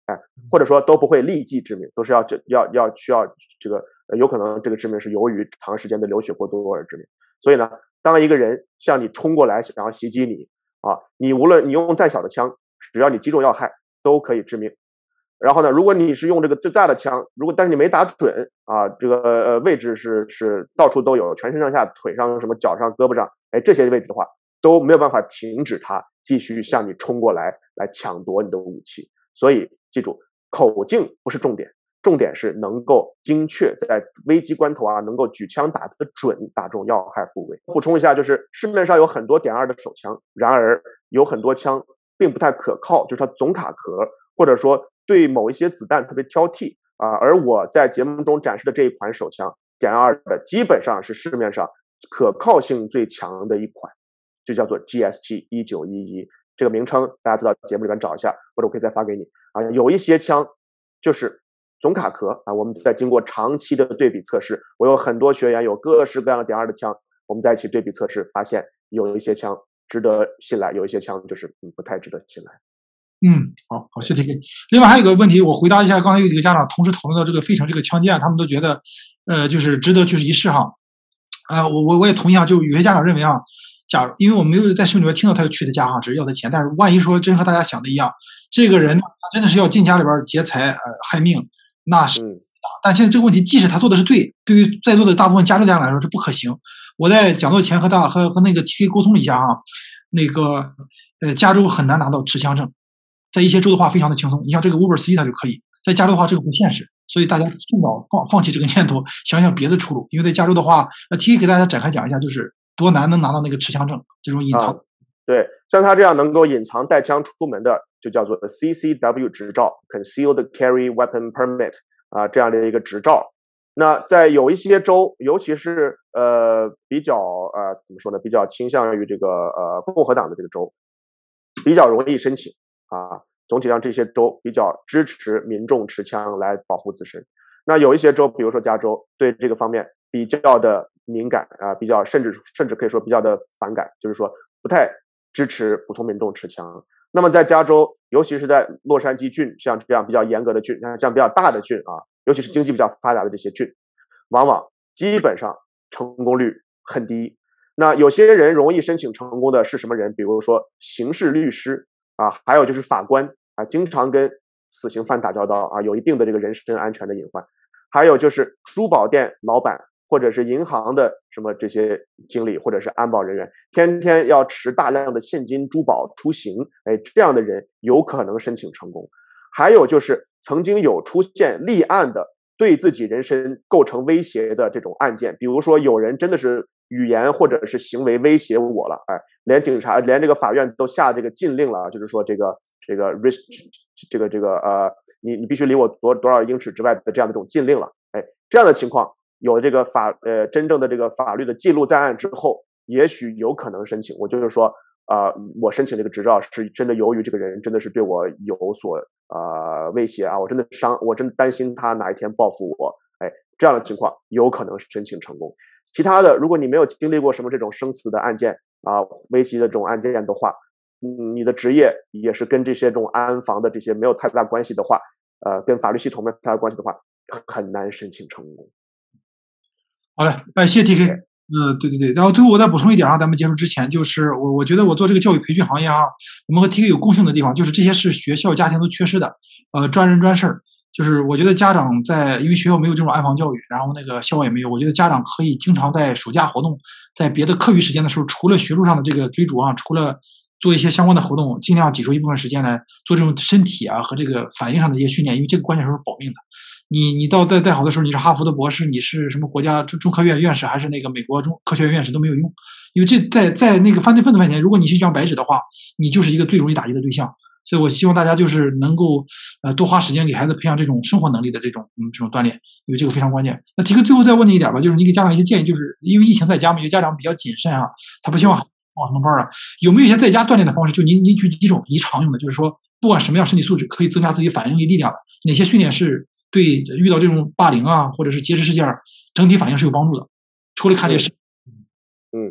或者说都不会立即致命，都是需要这个有可能这个致命是由于长时间的流血过多而致命。所以呢，当一个人向你冲过来想要袭击你你无论你用再小的枪，只要你击中要害，都可以致命。然后呢，如果你是用这个最大的枪，但是你没打准这个位置是到处都有，全身上下、腿上、什么脚上、胳膊上，这些位置的话都没有办法停止他继续向你冲过来抢夺你的武器。所以记住，口径不是重点，重点是能够精确在危机关头能够举枪打得准，打中要害部位。补充一下，就是市面上有很多.2的手枪，然而有很多枪并不太可靠，就是它总卡壳，或者说对某一些子弹特别挑剔而我在节目中展示的这一款手枪.2的，基本上是市面上可靠性最强的一款，就叫做 GSG-1911。这个名称大家知道，节目里边找一下，或者我可以再发给你有一些枪就是总卡壳我们在经过长期的对比测试，我有很多学员有各式各样的.2的枪，我们在一起对比测试，发现有一些枪值得信赖，有一些枪就是不太值得信赖。 好，谢谢 TK。另外还有一个问题，我回答一下，刚才有几个家长同时讨论到这个费城这个枪击案，他们都觉得就是值得就是一试我也同意就有些家长认为因为我没有在视频里边听到他有缺的家只是要他钱，但是万一说真和大家想的一样，这个人他真的是要进家里边劫财害命，那是但现在这个问题，即使他做的是对于在座的大部分加州家长来说这不可行。我在讲座前和那个 TK 沟通了一下那个加州很难拿到持枪证，在一些州的话非常的轻松，你像这个 Uber 司机他就可以，在加州的话这个不现实，所以大家尽早放弃这个念头，想想别的出路。因为在加州的话TK 给大家展开讲一下，就是多难能拿到那个持枪证，这种隐藏对，像他这样能够隐藏带枪出门的，就叫做 CCW 执照 Concealed Carry Weapon Permit 这样的一个执照。那在有一些州，尤其是比较怎么说呢，比较倾向于这个共和党的这个州，比较容易申请总体上这些州比较支持民众持枪来保护自身。那有一些州，比如说加州，对这个方面比较的敏感比较甚至可以说比较的反感，就是说不太支持普通民众持枪。那么在加州，尤其是在洛杉矶郡，像这样比较严格的郡，像这样比较大的郡尤其是经济比较发达的这些郡，往往基本上成功率很低。那有些人容易申请成功的是什么人？比如说刑事律师还有就是法官经常跟死刑犯打交道有一定的这个人身安全的隐患。还有就是珠宝店老板或者是银行的什么这些经理或者是安保人员，天天要持大量的现金珠宝出行，这样的人有可能申请成功。还有就是曾经有出现立案的对自己人身构成威胁的这种案件，比如说有人真的是语言或者是行为威胁我了，连警察连这个法院都下这个禁令了，就是说这个 risk 你必须离我多少英尺之外的这样的一种禁令了，这样的情况有这个真正的这个法律的记录在案之后，也许有可能申请。我就是说我申请这个执照是真的由于这个人真的是对我有所威胁我真的担心他哪一天报复我，这样的情况有可能申请成功。其他的，如果你没有经历过什么这种生死的案件危及的这种案件的话，你的职业也是跟这些这种安防的这些没有太大关系的话，跟法律系统没有太大关系的话，很难申请成功。 好嘞，谢谢 TK。对，然后最后我再补充一点咱们结束之前，就是我觉得我做这个教育培训行业我们和 TK 有共性的地方，就是这些是学校家庭都缺失的，专人专事儿。就是我觉得家长因为学校没有这种安防教育，然后那个校外也没有，我觉得家长可以经常在暑假活动，在别的课余时间的时候，除了学术上的这个追逐除了做一些相关的活动，尽量挤出一部分时间来做这种身体和这个反应上的一些训练，因为这个关键时候是保命的。你到再好的时候，你是哈佛的博士，你是什么国家中科院院士，还是那个美国科学院院士都没有用，因为这在那个犯罪分子面前，如果你是一张白纸的话，你就是一个最容易打击的对象。所以我希望大家就是能够多花时间给孩子培养这种生活能力的这种锻炼，因为这个非常关键。那TK最后再问你一点吧，就是你给家长一些建议，就是因为疫情在家嘛，有些家长比较谨慎他不希望报什么班有没有一些在家锻炼的方式？就您举几种常用的，就是说不管什么样身体素质可以增加自己反应力量的，哪些训练是对遇到这种霸凌或者是劫持事件整体反应是有帮助的？除了看这事。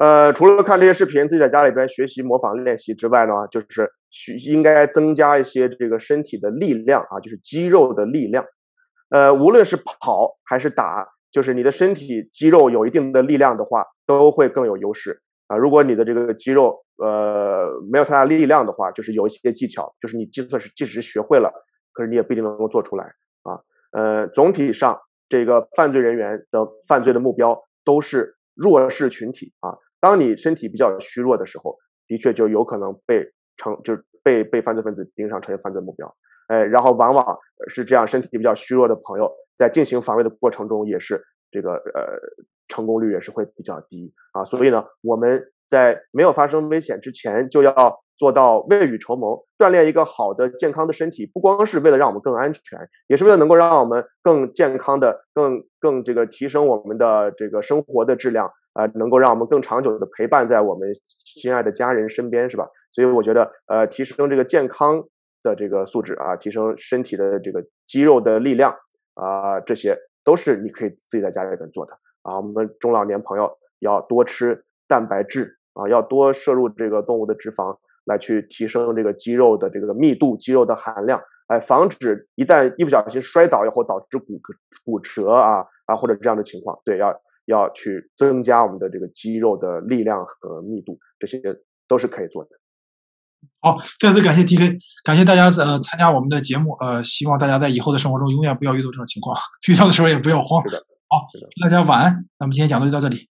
除了看这些视频，自己在家里边学习、模仿、练习之外呢，就是应该增加一些这个身体的力量啊，就是肌肉的力量。无论是跑还是打，就是你的身体肌肉有一定的力量的话，都会更有优势啊。如果你的这个肌肉没有太大力量的话，就是有一些技巧，就是你即使是学会了，可是你也不一定能够做出来啊。总体上，这个犯罪人员的犯罪的目标都是弱势群体啊。当你身体比较虚弱的时候，的确就有可能被犯罪分子盯上，成为犯罪目标。然后往往是这样，身体比较虚弱的朋友在进行防卫的过程中，也是这个成功率也是会比较低啊。所以呢，我们在没有发生危险之前，就要做到未雨绸缪，锻炼一个好的健康的身体，不光是为了让我们更安全，也是为了能够让我们更健康的、更这个提升我们的这个生活的质量能够让我们更长久的陪伴在我们心爱的家人身边，是吧？所以我觉得提升这个健康的这个素质啊，提升身体的这个肌肉的力量这些都是你可以自己在家里边做的啊。我们中老年朋友要多吃蛋白质啊，要多摄入这个动物的脂肪，来去提升这个肌肉的这个密度、肌肉的含量，防止一旦一不小心摔倒以后导致骨折或者这样的情况。对，要去增加我们的这个肌肉的力量和密度，这些都是可以做的。 好，再次感谢 DK， 感谢大家参加我们的节目，希望大家在以后的生活中永远不要遇到这种情况，遇到的时候也不要慌。 是的， 好，大家晚安。那么今天讲座就到这里。